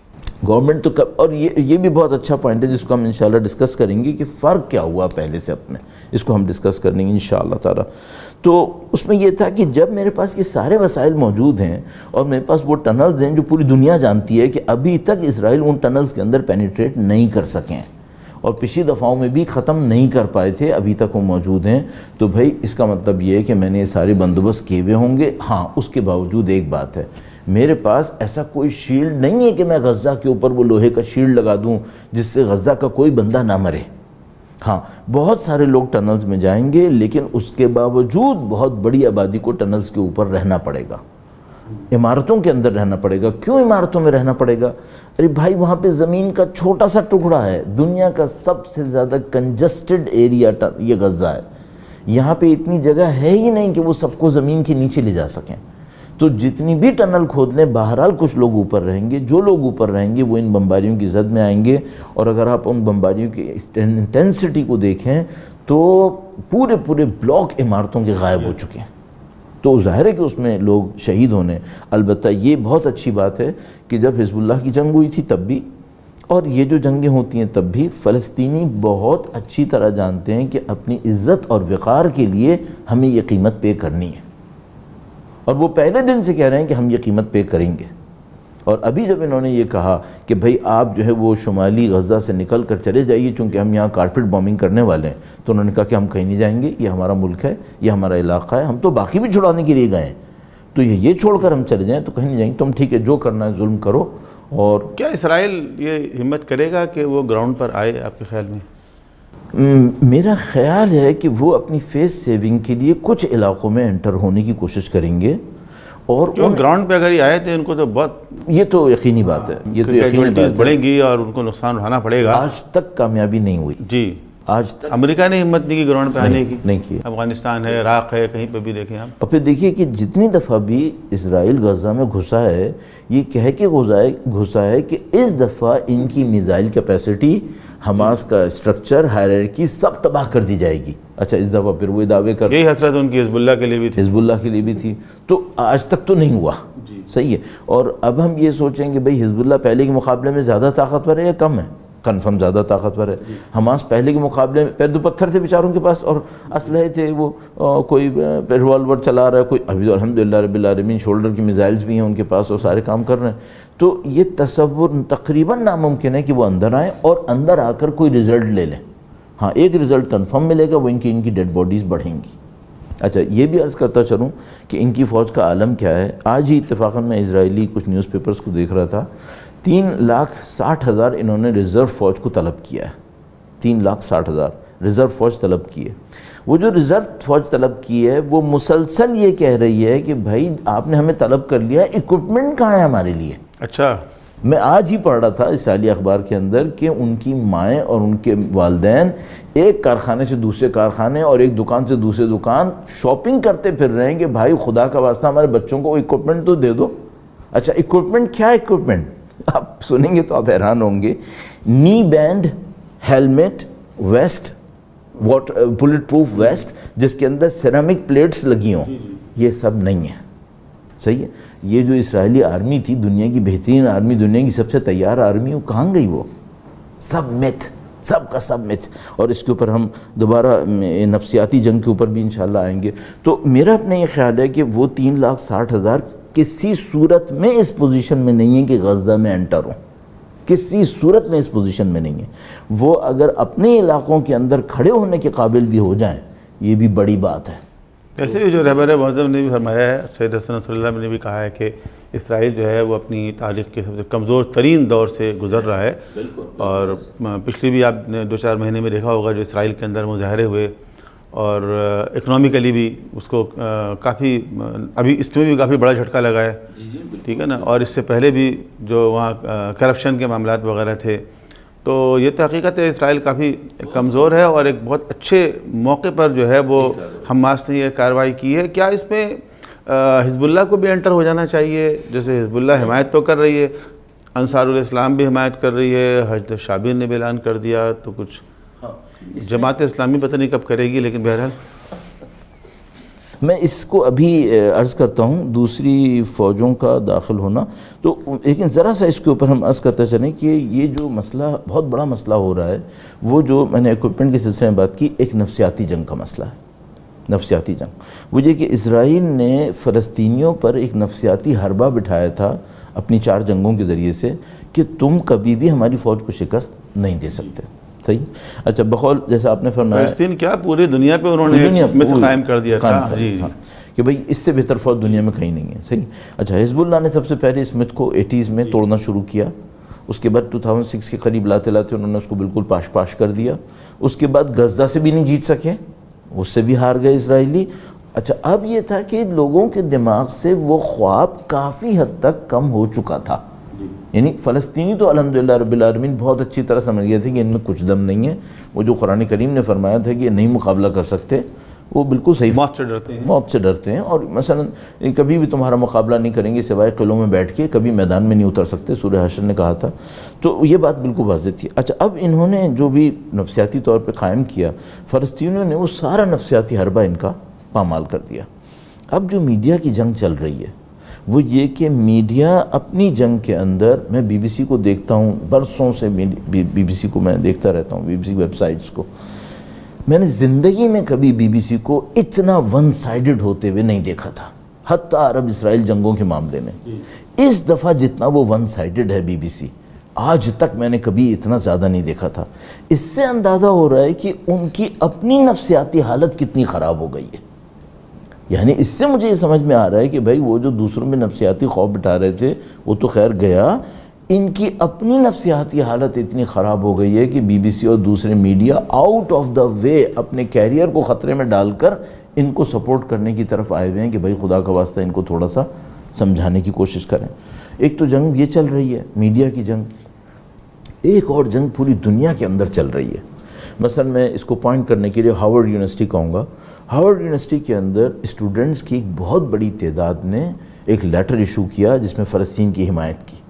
گورنمنٹ تو اور یہ بھی بہت اچھا پوائنٹ ہے جس کو ہم انشاءاللہ ڈسکس کریں گے کہ فرق کیا ہوا پہلے سے اپنے، اس کو ہم ڈسکس کریں گے انشاءاللہ تعالی۔ تو اس میں یہ تھا کہ جب میرے پاس یہ سارے وسائل موجود ہیں اور میرے پاس وہ ٹنلز ہیں جو پوری دنیا جانتی ہے کہ ابھی تک اسرائیل ان ٹنلز کے اندر پینیٹریٹ نہیں کر سکیں اور پچھلی دفعوں میں بھی ختم نہیں کر پائے تھے، ابھی تک وہ موجود ہیں، تو بھائی اس کا مطلب یہ ہے کہ میں نے یہ سارے بندوبست کیے ہوئے ہوں گے۔ ہاں اس کے باوجود ایک بات ہے، میرے پاس ایسا کوئی شیلڈ نہیں ہے کہ میں غزہ کے اوپر وہ لوہے کا شیلڈ لگا دوں جس سے غزہ کا کوئی بندہ نہ مرے۔ ہاں بہت سارے لوگ ٹنلز میں جائیں گے، لیکن اس کے باوجود بہت بڑی آبادی کو ٹنلز کے اوپر رہنا پڑے گا، عمارتوں کے اندر رہنا پڑے گا۔ کیوں عمارتوں میں رہنا پڑے گا؟ ارے بھائی وہاں پہ زمین کا چھوٹا سا ٹکڑا ہے، دنیا کا سب سے زیادہ کنجسٹڈ ایریا یہ غزہ ہے، یہاں پہ اتنی جگہ ہے ہی نہیں کہ وہ سب کو زمین کے نیچے لے جا سکیں۔ تو جتنی بھی ٹنل کھود لیں بہرحال کچھ لوگ اوپر رہیں گے، جو لوگ اوپر رہیں گے وہ ان بمباریوں کی زد میں آئیں گے، اور اگر آپ ان بمباریوں کی انٹینسٹی کو دیکھیں تو پورے بلاک عمارتوں کے غائب ہو چکے ہیں، تو ظاہر ہے کہ اس میں لوگ شہید ہونے۔ البتہ یہ بہت اچھی بات ہے کہ جب حزب اللہ کی جنگ ہوئی تھی تب بھی، اور یہ جو جنگیں ہوتی ہیں تب بھی، فلسطینی بہت اچھی طرح جانتے ہیں کہ اپنی عزت اور وقار کے لیے ہمیں یہ قیمت پے کرنی ہے، اور وہ پہلے دن سے کہہ رہے ہیں کہ ہم یہ قیمت پے کریں گے۔ اور ابھی جب انہوں نے یہ کہا کہ بھائی آپ جو ہے وہ شمالی غزہ سے نکل کر چلے جائیے چونکہ ہم یہاں کارپیٹ بومنگ کرنے والے ہیں، تو انہوں نے کہا کہ ہم کہیں نہیں جائیں گے، یہ ہمارا ملک ہے، یہ ہمارا علاقہ ہے، ہم تو باقی بھی چھڑانے کے لیے گئے ہیں، تو یہ چھوڑ کر ہم چلے جائیں تو کہیں نہیں جائیں گے، تم ٹھیک ہے جو کرنا ہے ظلم کرو۔ اور کیا اسرائیل یہ ہمت کرے گا کہ وہ گراؤنڈ پر آئے آپ کے خیال میں؟ میرا خیال ہے کہ وہ اپنی فیس سیونگ کے لیے کچھ علاقوں میں انٹر ہونے کی کوشش کریں گے، اور گراؤنڈ پہ اگر یہ آئے تھے ان کو تو بہت، یہ تو یقینی بات ہے، یہ تو یقینی بات ہے، بڑھیں گی اور ان کو نقصان اٹھانا پڑے گا۔ آج تک کامیابی نہیں ہوئی، جی آج تک امریکہ نے ہمت نہیں کی گراؤنڈ پہ آنے کی، نہیں کی۔ افغانستان ہے، عراق ہے، کہیں پہ بھی دیکھیں آپ۔ اور پھر دیکھیے کہ جتنی دفعہ بھی اسرائیل غزہ میں گھسا ہے، یہ کہہ کے گھسا ہے کہ اس دفعہ ان کی میزائل کیپیسٹی، حماس کا اسٹرکچر، ہائرارکی سب تباہ کر دی جائے گی۔ اچھا اس دفعہ پھر وہ دعوے کر، یہی حسرت ان کی حزب اللہ کے لیے بھی تھی، حزب اللہ کے لیے بھی تھی، تو آج تک تو نہیں ہوا، صحیح ہے۔ اور اب ہم یہ سوچیں کہ بھئی حزب اللہ پہلے کے مقابلے میں زیادہ طاقتور ہے یا کم ہے؟ کنفرم زیادہ طاقتور ہے۔ حماس پہلے کے مقابلے میں، پہلے تو پتھر تھے بیچاروں کے پاس اور اسلحے تھے، وہ کوئی ریوالور چلا رہا ہے، کوئی ابھی تو الحمدللہ رب العالمین شولڈر کی میزائلز بھی ہیں ان کے پاس اور سارے کام کر رہے ہیں، تو یہ تصور تقریباً ناممکن ہے کہ وہ اندر آئیں اور اندر آ کر کوئی رزلٹ لے لیں۔ ہاں ایک رزلٹ کنفرم ملے گا، وہ ان کی ڈیڈ باڈیز بڑھیں گی۔ اچھا یہ بھی عرض کرتا چلوں کہ ان کی فوج کا عالم کیا ہے۔ آج ہی اتفاقاً میں اسرائیلی کچھ نیوز پیپرز کو دیکھ رہا تھا، 3,60,000 انہوں نے ریزرو فوج کو طلب کیا ہے، 3,60,000 ریزرو فوج طلب کی ہے۔ وہ جو ریزرو فوج طلب کی ہے وہ مسلسل یہ کہہ رہی ہے کہ بھائی آپ نے ہمیں طلب کر لیا، ایکوپمنٹ کہاں ہے ہمارے لیے؟ اچھا میں آج ہی پڑھ رہا تھا اسرائیلی اخبار کے اندر کہ ان کی مائیں اور ان کے والدین ایک کارخانے سے دوسرے کارخانے اور ایک دکان سے دوسرے دکان شاپنگ کرتے پھر رہے ہیں کہ بھائی خدا کا واسطہ ہمارے بچوں کو ایکوپمنٹ تو دے دو۔ اچھا ایکوپمنٹ کیا ایکوپمنٹ؟ آپ سنیں گے تو آپ حیران ہوں گے، knee band, helmet, vest, bullet proof vest جس کے اندر سیرامک پلیٹس لگی ہوں، یہ سب نہیں ہے، صحیح ہے۔ یہ جو اسرائیلی آرمی تھی، دنیا کی بہترین آرمی، دنیا کی سب سے تیار آرمی، وہ کہاں گئی؟ وہ سب متھ، سب کا سب متھ۔ اور اس کے اوپر ہم دوبارہ نفسیاتی جنگ کے اوپر بھی انشاءاللہ آئیں گے۔ تو میرا اپنا یہ خیال ہے کہ وہ 3,60,000 کسی صورت میں اس پوزیشن میں نہیں ہے کہ غزہ میں انٹر ہوں، کسی صورت میں اس پوزیشن میں نہیں ہے۔ وہ اگر اپنے علاقوں کے اندر کھڑے ہونے کے قابل بھی ہو جائیں، یہ بھی بڑی بات ہے۔ ایسے بھی جو رہبر معظم نے بھی فرمایا ہے، سید حسن نصر اللہ نے بھی کہا ہے کہ اسرائیل جو ہے وہ اپنی تاریخ کے سب سے کمزور ترین دور سے گزر رہا ہے، اور پچھلی بھی آپ نے 2-4 مہینے میں دیکھا ہوگا جو اسرائیل کے اندر مظاہرے ہوئے، اور اکنامیکلی بھی اس کو کافی، ابھی اس میں بھی کافی بڑا جھٹکا لگا ہے، ٹھیک ہے نا، اور اس سے پہلے بھی جو وہاں کرپشن کے معاملات وغیرہ تھے، تو یہ تو حقیقت ہے اسرائیل کافی کمزور ہے، اور ایک بہت اچھے موقع پر جو ہے وہ حماس نے یہ کارروائی کی ہے۔ کیا اس میں حزب اللہ کو بھی انٹر ہو جانا چاہیے؟ جیسے حزب اللہ حمایت تو کر رہی ہے، انصار الاسلام بھی حمایت کر رہی ہے، حشد شابین نے بھی اعلان کر دیا، تو کچھ جماعت اسلامی پتہ نہیں کب کرے گی، لیکن بہرحال میں اس کو ابھی عرض کرتا ہوں دوسری فوجوں کا داخل ہونا، تو لیکن ذرا سا اس کے اوپر ہم عرض کرتے چلیں کہ یہ جو مسئلہ بہت بڑا مسئلہ ہو رہا ہے، وہ جو میں نے ایکوپمنٹ کے سلسلے میں بات کی، ایک نفسیاتی جنگ کا مسئلہ ہے، نفسیاتی جنگ۔ وہ یہ کہ اسرائیل نے فلسطینیوں پر ایک نفسیاتی حربہ بٹھایا تھا اپنی 4 جنگوں کے ذریعے سے کہ تم کبھی بھی ہماری فوج کو شکست نہیں دے سکتے، صحیح؟ اچھا، بقول جیسا آپ نے فرمایا فلسطین کیا پوری دنیا پہ انہوں نے مثل قائم کر دیا تھا، جی کہ بھئی اس سے بہتر فوج دنیا میں کہیں نہیں ہے، صحیح؟ اچھا، حزب اللہ نے سب سے پہلے اس مت کو 80s میں توڑنا شروع کیا، اس کے بعد 2006 کے قریب لاتے لاتے انہوں نے اس کو بالکل پاش کر دیا، اس کے بعد غزہ سے بھی نہیں جیت سکے، اس سے بھی ہار گئے اسرائیلی۔ اچھا، اب یہ تھا کہ لوگوں کے دماغ سے وہ خواب کافی حد تک کم ہو چکا تھا، یعنی فلسطینی تو الحمدللہ رب العالمین بہت اچھی طرح سمجھ گئے تھے کہ ان میں کچھ دم نہیں ہے، وہ جو قرآن کریم نے فرمایا تھا کہ یہ نہیں مقابلہ کر سکتے، وہ بالکل صحیح، موت سے ڈرتے ہیں، موت سے ڈرتے ہیں، اور مثلا کبھی بھی تمہارا مقابلہ نہیں کریں گے سوائے قلعوں میں بیٹھ کے، کبھی میدان میں نہیں اتر سکتے، سورہ حشر نے کہا تھا، تو یہ بات بالکل واضح تھی۔ اچھا، اب انہوں نے جو بھی نفسیاتی طور پہ قائم کیا، فلسطینیوں نے وہ سارا نفسیاتی حربہ ان کا پامال کر دیا۔ اب جو میڈیا کی جنگ چل رہی ہے وہ یہ کہ میڈیا اپنی جنگ کے اندر، میں بی بی سی کو دیکھتا ہوں، برسوں سے بی بی سی کو میں دیکھتا رہتا ہوں، B B C websites کو، میں نے زندگی میں کبھی بی بی سی کو اتنا ون سائیڈڈ ہوتے ہوئے نہیں دیکھا تھا، حتیٰ عرب اسرائیل جنگوں کے معاملے میں۔ اس دفعہ جتنا وہ ون سائیڈڈ ہے بی بی سی، آج تک میں نے کبھی اتنا زیادہ نہیں دیکھا تھا۔ اس سے اندازہ ہو رہا ہے کہ ان کی اپنی نفسیاتی حالت کتنی خراب ہو گئی ہے، یعنی اس سے مجھے یہ سمجھ میں آ رہا ہے کہ بھائی وہ جو دوسروں میں نفسیاتی خوف بٹھا رہے تھے وہ تو خیر گیا، ان کی اپنی نفسیاتی حالت اتنی خراب ہو گئی ہے کہ بی بی سی اور دوسرے media out of the way اپنے کیریئر کو خطرے میں ڈال کر ان کو سپورٹ کرنے کی طرف آئے ہوئے ہیں کہ بھائی خدا کا واسطہ ان کو تھوڑا سا سمجھانے کی کوشش کریں۔ ایک تو جنگ یہ چل رہی ہے میڈیا کی جنگ، ایک اور جنگ پوری دنیا کے اندر چل رہی ہے۔ مثلا میں اس کو پوائنٹ کرنے کے لیے ہارورڈ یونیورسٹی کہوں گا، ہارورڈ یونیورسٹی کے اندر اسٹوڈنٹس کی ایک بہت بڑی تعداد نے ایک لیٹر ایشو کیا جس میں فلسطین کی حمایت کی۔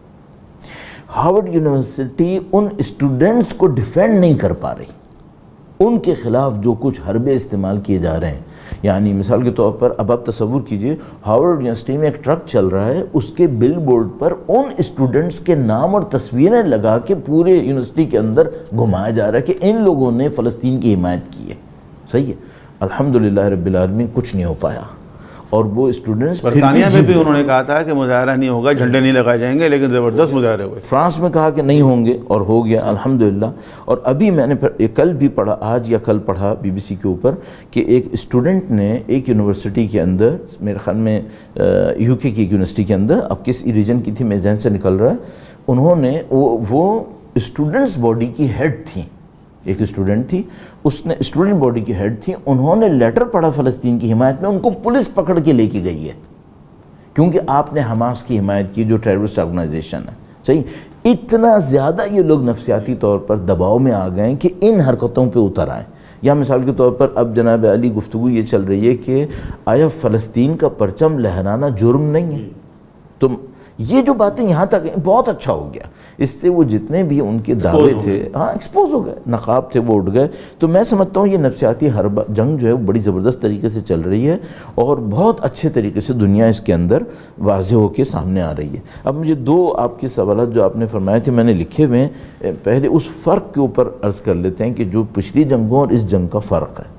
ہارورڈ یونیورسٹی ان اسٹوڈنٹس کو ڈیفینڈ نہیں کر پا رہی، ان کے خلاف جو کچھ حربے استعمال کیے جا رہے ہیں، یعنی مثال کے طور پر اب آپ تصور کیجئے ہارورڈ یونیورسٹی میں ایک ٹرک چل رہا ہے، اس کے بل بورڈ پر ان اسٹوڈنٹس کے نام اور تصویریں لگا کے پورے یونیورسٹی کے اندر گھمایا جا رہا ہے کہ ان لوگوں نے فلسطین کی حمایت کی ہے، صحیح ہے۔ الحمدللہ رب العالمین کچھ نہیں ہو پایا، اور وہ اسٹوڈنٹس برطانیہ میں بھی انہوں نے کہا تھا کہ مظاہرہ نہیں ہوگا، جھنڈے نہیں لگائے جائیں گے، لیکن زبردست مظاہرے ہوئے۔ فرانس میں کہا کہ نہیں ہوں گے اور ہو گیا الحمدللہ۔ اور ابھی میں نے کل بھی پڑھا، آج یا کل پڑھا بی بی سی کے اوپر کہ ایک اسٹوڈنٹ نے ایک یونیورسٹی کے اندر، میرے خیال میں یو کے کی ایک یونیورسٹی کے اندر، اب کس ریجن کی تھی میں ذہن سے نکل رہا ہے، انہوں نے وہ اسٹوڈنٹس باڈی کی ہیڈ تھیں، ایک اسٹوڈنٹ تھی، اس نے اسٹوڈنٹ باڈی کی ہیڈ تھی، انہوں نے لیٹر پڑھا فلسطین کی حمایت میں، ان کو پولیس پکڑ کے لے کے گئی ہے کیونکہ آپ نے حماس کی حمایت کی جو ٹیررسٹ آرگنائزیشن ہے، صحیح۔ اتنا زیادہ یہ لوگ نفسیاتی طور پر دباؤ میں آ گئے ہیں کہ ان حرکتوں پہ اتر آئیں۔ یا مثال کے طور پر اب جناب علی گفتگو یہ چل رہی ہے کہ آیا فلسطین کا پرچم لہرانا جرم نہیں ہے؟ تو یہ جو باتیں یہاں تک ہیں بہت اچھا ہو گیا، اس سے وہ جتنے بھی ان کے دعوے تھے ایکسپوز ہو گئے، نقاب تھے وہ اٹھ گئے۔ تو میں سمجھتا ہوں یہ نفسیاتی حربہ جنگ جو ہے وہ بڑی زبردست طریقے سے چل رہی ہے اور بہت اچھے طریقے سے دنیا اس کے اندر واضح ہو کے سامنے آ رہی ہے۔ اب مجھے 2 آپ کے سوالات جو آپ نے فرمائے تھے میں نے لکھے ہوئے ہیں، پہلے اس فرق کے اوپر عرض کر لیتے ہیں کہ جو پچھلی جنگوں اور اس جنگ کا فرق ہے۔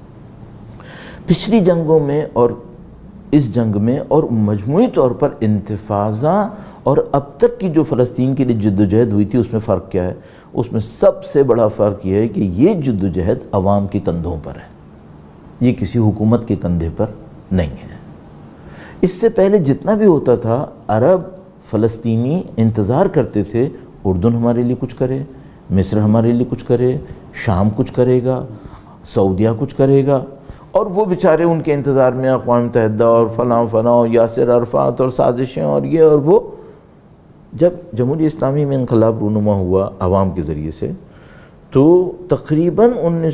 پچھلی جنگوں میں اور اس جنگ میں اور مجموعی طور پر انتفاضہ اور اب تک کی جو فلسطین کے لیے جدوجہد ہوئی تھی اس میں فرق کیا ہے؟ اس میں سب سے بڑا فرق یہ ہے کہ یہ جدوجہد عوام کے کندھوں پر ہے، یہ کسی حکومت کے کندھے پر نہیں ہے۔ اس سے پہلے جتنا بھی ہوتا تھا عرب فلسطینی انتظار کرتے تھے اردن ہمارے لیے کچھ کرے، مصر ہمارے لیے کچھ کرے، شام کچھ کرے گا، سعودیہ کچھ کرے گا، اور وہ بیچارے ان کے انتظار میں اقوام متحدہ اور فلاں اور یاسر عرفات اور سازشیں اور یہ اور وہ۔ جب جمہوریہ اسلامی میں انقلاب رونما ہوا عوام کے ذریعے سے تو تقریباً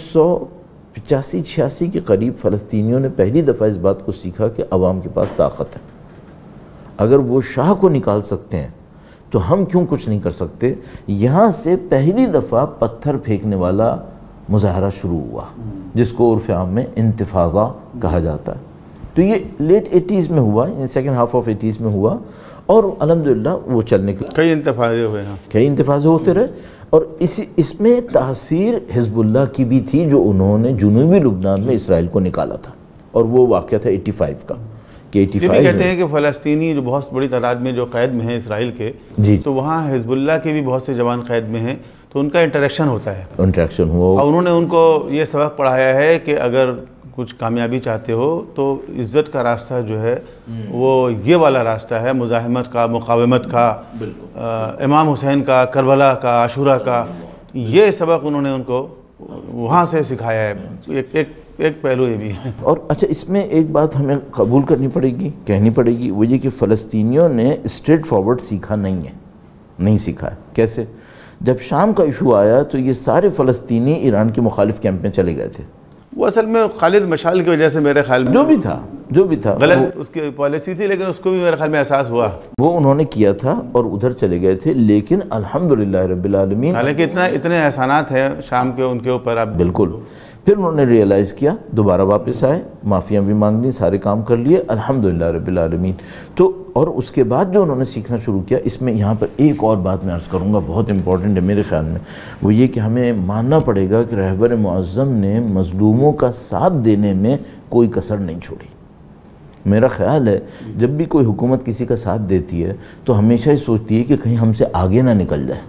1985-86 کے قریب فلسطینیوں نے پہلی دفعہ اس بات کو سیکھا کہ عوام کے پاس طاقت ہے، اگر وہ شاہ کو نکال سکتے ہیں تو ہم کیوں کچھ نہیں کر سکتے۔ یہاں سے پہلی دفعہ پتھر پھینکنے والا مظاہرہ شروع ہوا جس کو عرف عام میں انتفاضہ کہا جاتا ہے۔ تو تو یہ لیٹ 80s میں ہوا، سیکنڈ ہاف آف 80s میں ہوا، اور الحمدللہ وہ چلنے کے کئی انتفاضے ہوئے ہیں، کئی انتفاضے ہوتے رہے، اور اس میں تاثیر حزب اللہ کی بھی تھی جو انہوں نے جنوبی لبنان میں اسرائیل کو نکالا تھا، اور وہ واقعہ تھا 85 کا کہ 85 یہ بھی کہتے ہیں کہ فلسطینی جو بہت بڑی تعداد میں جو قید میں ہیں اسرائیل کے، تو وہاں حزب اللہ کے بھی بہت سے جوان قید میں ہیں، تو ان کا انٹریکشن ہوتا ہے، انٹریکشن ہوا، اور انہوں نے ان کو یہ سبق پڑھایا ہے کہ اگر کچھ کامیابی چاہتے ہو تو عزت کا راستہ جو ہے وہ یہ والا راستہ ہے، مزاحمت کا، مقاومت کا، امام حسین کا، کربلا کا، عاشورہ کا، یہ سبق انہوں نے ان کو وہاں سے سکھایا ہے۔ ایک پہلو یہ بھی ہے۔ اور اچھا اس میں ایک بات ہمیں قبول کرنی پڑے گی، کہنی پڑے گی، وہ یہ کہ فلسطینیوں نے اسٹریٹ فارورڈ سیکھا نہیں سیکھا ہے۔ کیسے؟ جب شام کا ایشو آیا تو یہ سارے فلسطینی ایران کے مخالف کیمپ میں چلے گئے تھے۔ وہ اصل میں خالد مشعل کی وجہ سے میرے خیال میں جو بھی تھا غلط اس کی پالیسی تھی، لیکن اس کو بھی میرے خیال میں احساس ہوا، وہ انہوں نے کیا تھا اور ادھر چلے گئے تھے، لیکن الحمدللہ رب العالمین، حالانکہ اتنے احسانات ہیں شام کے ان کے اوپر، اب بالکل، پھر انہوں نے ریئلائز کیا، دوبارہ واپس آئے، معافیاں بھی مانگ لی، سارے کام کر لیے، الحمدللہ رب العالمین۔ تو اور اس کے بعد جو انہوں نے سیکھنا شروع کیا، اس میں یہاں پر ایک اور بات میں عرض کروں گا، بہت امپورٹنٹ ہے میرے خیال میں، وہ یہ کہ ہمیں ماننا پڑے گا کہ رہبر معظم نے مظلوموں کا ساتھ دینے میں کوئی کسر نہیں چھوڑی۔ میرا خیال ہے جب بھی کوئی حکومت کسی کا ساتھ دیتی ہے تو ہمیشہ ہی سوچتی ہے کہ کہیں ہم سے آگے نہ نکل جائے،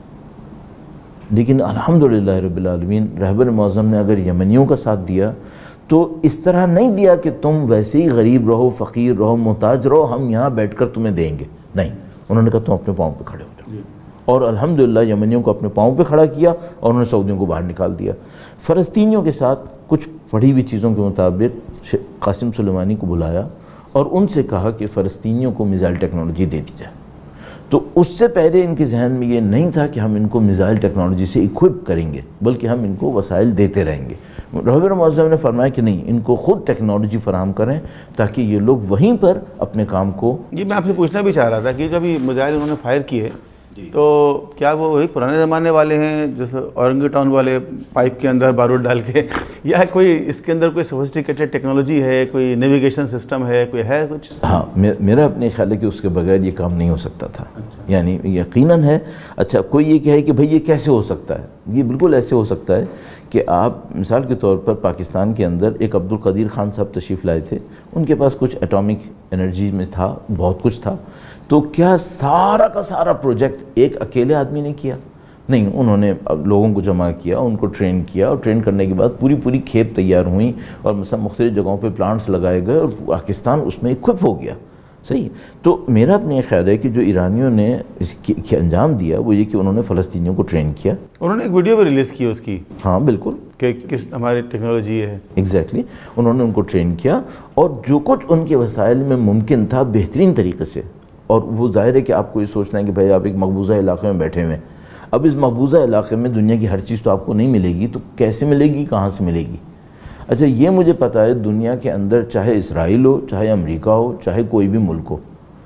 لیکن الحمدللہ رب العالمین رہبر معظم نے اگر یمنیوں کا ساتھ دیا تو اس طرح نہیں دیا کہ تم ویسے ہی غریب رہو، فقیر رہو، محتاج رہو، ہم یہاں بیٹھ کر تمہیں دیں گے، نہیں، انہوں نے کہا تم اپنے پاؤں پہ کھڑے ہو جاؤ، اور الحمدللہ یمنیوں کو اپنے پاؤں پہ کھڑا کیا اور انہوں نے سعودیوں کو باہر نکال دیا۔ فلسطینیوں کے ساتھ کچھ پڑھی ہوئی چیزوں کے مطابق قاسم سلیمانی کو بلایا اور ان سے کہا کہ فلسطینیوں کو میزائل ٹیکنالوجی دے دی جائے، تو اس سے پہلے ان کے ذہن میں یہ نہیں تھا کہ ہم ان کو میزائل ٹیکنالوجی سے اکوپ کریں گے، بلکہ ہم ان کو وسائل دیتے رہیں گے۔ رہبر معظم نے فرمایا کہ نہیں، ان کو خود ٹیکنالوجی فراہم کریں تاکہ یہ لوگ وہیں پر اپنے کام کو۔ یہ میں آپ سے پوچھنا بھی چاہ رہا تھا کہ جب یہ میزائل انہوں نے فائر کیے تو کیا وہ وہی پرانے زمانے والے ہیں جیسے اورنگی ٹاؤن والے پائپ کے اندر بارود ڈال کے، یا کوئی اس کے اندر کوئی سوفسٹیکیٹڈ ٹیکنالوجی ہے، کوئی نیویگیشن سسٹم ہے، کوئی ہے کچھ؟ ہاں، میرا اپنے خیال ہے کہ اس کے بغیر یہ کام نہیں ہو سکتا تھا، یعنی یقیناً ہے۔ اچھا کوئی یہ کہے کہ بھئی یہ کیسے ہو سکتا ہے؟ یہ بالکل ایسے ہو سکتا ہے کہ آپ مثال کے طور پر پاکستان کے اندر ایک عبدالقدیر خان صاحب تشریف لائے تھے، ان کے پاس کچھ ایٹامک انرجی میں تھا، بہت کچھ تھا، تو کیا سارا کا سارا پروجیکٹ ایک اکیلے آدمی نے کیا؟ نہیں، انہوں نے لوگوں کو جمع کیا، ان کو ٹرین کیا، اور ٹرین کرنے کے بعد پوری کھیپ تیار ہوئیں، اور مثلا مختلف جگہوں پہ پلانٹس لگائے گئے، اور پاکستان اس میں اکوپ ہو گیا۔ صحیح، تو میرا اپنے یہ خیال ہے کہ جو ایرانیوں نے اس کی انجام دیا وہ یہ کہ انہوں نے فلسطینیوں کو ٹرین کیا۔ انہوں نے ایک ویڈیو بھی ریلیز کی اس کی، ہاں بالکل، کہ کس ہماری ٹیکنالوجی ہے، ایگزیکٹلی، انہوں نے ان کو ٹرین کیا، اور جو کچھ ان کے وسائل میں ممکن تھا بہترین طریقے سے۔ اور وہ ظاہر ہے کہ آپ کو یہ سوچنا ہے کہ بھائی آپ ایک مقبوضہ علاقے میں بیٹھے ہوئے ہیں، اب اس مقبوضہ علاقے میں دنیا کی ہر چیز تو آپ کو نہیں ملے گی، تو کیسے ملے گی، کہاں سے ملے گی؟ اچھا یہ مجھے پتہ ہے دنیا کے اندر چاہے اسرائیل ہو، چاہے امریکہ ہو، چاہے کوئی بھی ملک ہو،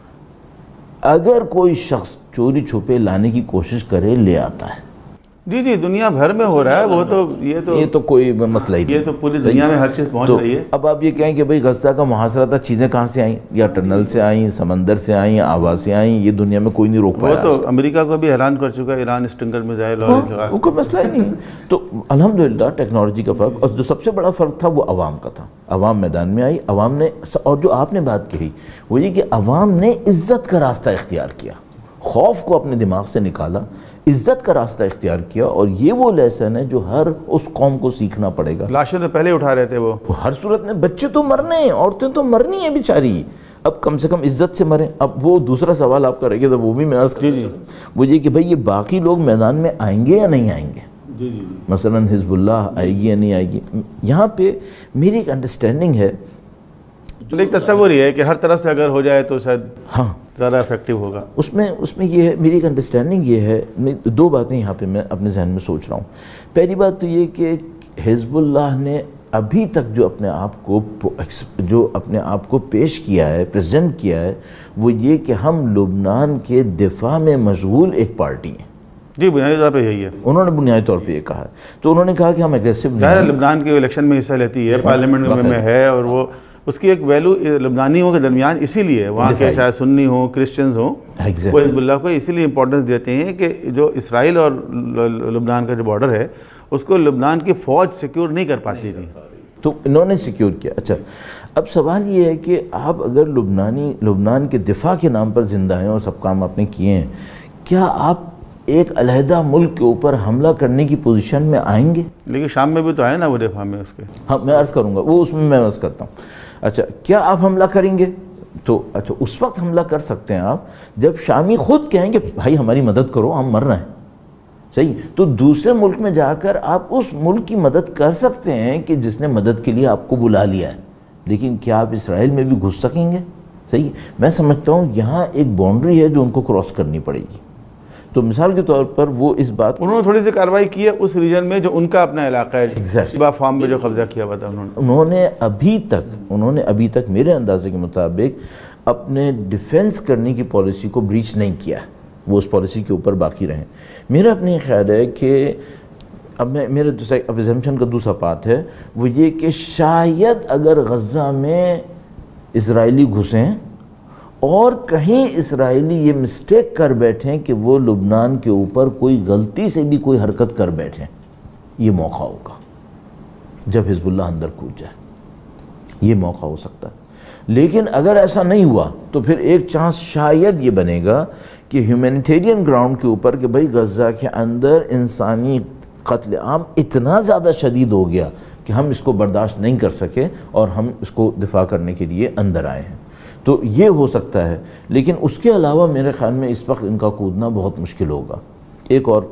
اگر کوئی شخص چوری چھپے لانے کی کوشش کرے لے آتا ہے۔ جی دنیا بھر میں ہو رہا ہے، وہ تو یہ تو کوئی مسئلہ ہی نہیں، یہ تو پوری دنیا میں ہر چیز پہنچ رہی ہے۔ اب آپ یہ کہیں کہ بھئی غزہ کا محاصرہ تھا، چیزیں کہاں سے آئیں؟ یا ٹنل سے آئیں، سمندر سے آئیں، آوا سے آئیں، یہ دنیا میں کوئی نہیں روک پایا۔ وہ تو امریکہ کو بھی اعلان کر چکا ہے، ایران اسٹنگر میزائل، اور وہ کوئی مسئلہ ہی نہیں۔ تو الحمدللہ ٹیکنالوجی کا فرق، اور جو سب سے بڑا فرق تھا وہ عوام کا تھا، عوام میدان میں آئی، عوام نے، اور جو آپ نے بات کہی وہ یہ کہ عوام نے عزت کا راستہ اختیار کیا، خوف کو اپنے دماغ سے نکالا، عزت کا راستہ اختیار کیا، اور یہ وہ لیسن ہے جو ہر اس قوم کو سیکھنا پڑے گا۔ لاشوں نے پہلے اٹھا رہے تھے وہ ہر صورت میں، بچے تو مرنے ہیں، عورتیں تو مرنی ہیں بیچاری، اب کم سے کم عزت سے مریں۔ اب وہ دوسرا سوال آپ کا رہ گیا تھا، وہ بھی میں عرض کرتا ہوں، وہ یہ کہ بھئی یہ باقی لوگ میدان میں آئیں گے یا نہیں آئیں گے؟ مثلا حزب اللہ آئے گی یا نہیں آئے گی؟ یہاں پہ میری ایک انڈرسٹینڈنگ ہے، ایک تصور یہ ہے کہ ہر طرف سے اگر ہو جائے تو شاید ہاں زیادہ افیکٹو ہوگا۔ اس میں یہ ہے، میری ایک انڈرسٹینڈنگ یہ ہے، دو باتیں یہاں پہ میں اپنے ذہن میں سوچ رہا ہوں۔ پہلی بات تو یہ کہ حزب اللہ نے ابھی تک جو اپنے آپ کو پیش کیا ہے، پریزنٹ کیا ہے، وہ یہ کہ ہم لبنان کے دفاع میں مشغول ایک پارٹی ہیں۔ جی بنیادی طور پہ یہی ہے، انہوں نے بنیادی طور پہ یہ کہا ہے، تو انہوں نے کہا کہ ہم اگریسو ظاہر لبنان کے الیکشن میں حصہ لیتی ہے، پارلیمنٹ میں ہے، اور وہ اس کی ایک ویلو لبنانیوں کے درمیان اسی لیے ہے، وہاں کے چاہے سنی ہوں کرسچنز ہوں، وہ حزب اللہ کو اسی لیے امپورٹنس دیتے ہیں کہ جو اسرائیل اور لبنان کا جو بارڈر ہے اس کو لبنان کی فوج سیکیور نہیں کر پاتی تھی، تو انہوں نے سیکیور کیا۔ اچھا اب سوال یہ ہے کہ آپ اگر لبنان کے دفاع کے نام پر زندہ ہیں اور سب کام آپ نے کیے ہیں، کیا آپ ایک علیحدہ ملک کے اوپر حملہ کرنے کی پوزیشن میں آئیں گے؟ لیکن شام میں بھی تو آئے نا وہ دفاع میں اس کے۔ ہاں میں عرض کروں گا، وہ اس میں عرض کرتا ہوں۔ اچھا کیا آپ حملہ کریں گے؟ تو اچھا اس وقت حملہ کر سکتے ہیں آپ جب شامی خود کہیں کہ بھائی ہماری مدد کرو، ہم مر رہے ہیں، صحیح؟ تو دوسرے ملک میں جا کر آپ اس ملک کی مدد کر سکتے ہیں کہ جس نے مدد کے لیے آپ کو بلا لیا ہے، لیکن کیا آپ اسرائیل میں بھی گھس سکیں گے؟ صحیح؟ میں سمجھتا ہوں یہاں ایک باؤنڈری ہے جو ان کو کراس کرنی پڑے گی۔ تو مثال کے طور پر وہ اس بات انہوں نے تھوڑی سی کارروائی کی ہے اس ریجن میں جو ان کا اپنا علاقہ ہے، شیبہ فارم میں جو قبضہ کیا ہوا تھا انہوں نے ابھی تک میرے اندازے کے مطابق اپنے ڈیفنس کرنے کی پالیسی کو بریچ نہیں کیا، وہ اس پالیسی کے اوپر باقی رہیں۔ میرا اپنے خیال ہے کہ اب میرے ایگزمپشن کا دوسرا پارٹ ہے وہ یہ کہ شاید اگر غزہ میں اسرائیلی گھسیں اور کہیں اسرائیلی یہ مسٹیک کر بیٹھیں کہ وہ لبنان کے اوپر کوئی غلطی سے بھی کوئی حرکت کر بیٹھیں، یہ موقع ہوگا جب حزب اللہ اندر کود جائے، یہ موقع ہو سکتا ہے۔ لیکن اگر ایسا نہیں ہوا تو پھر ایک چانس شاید یہ بنے گا کہ ہیومینیٹیرین گراؤنڈ کے اوپر کہ بھائی غزہ کے اندر انسانی قتل عام اتنا زیادہ شدید ہو گیا کہ ہم اس کو برداشت نہیں کر سکے اور ہم اس کو دفاع کرنے کے لیے اندر آئے ہیں، تو یہ ہو سکتا ہے۔ لیکن اس کے علاوہ میرے خیال میں اس وقت ان کا کودنا بہت مشکل ہوگا۔ ایک اور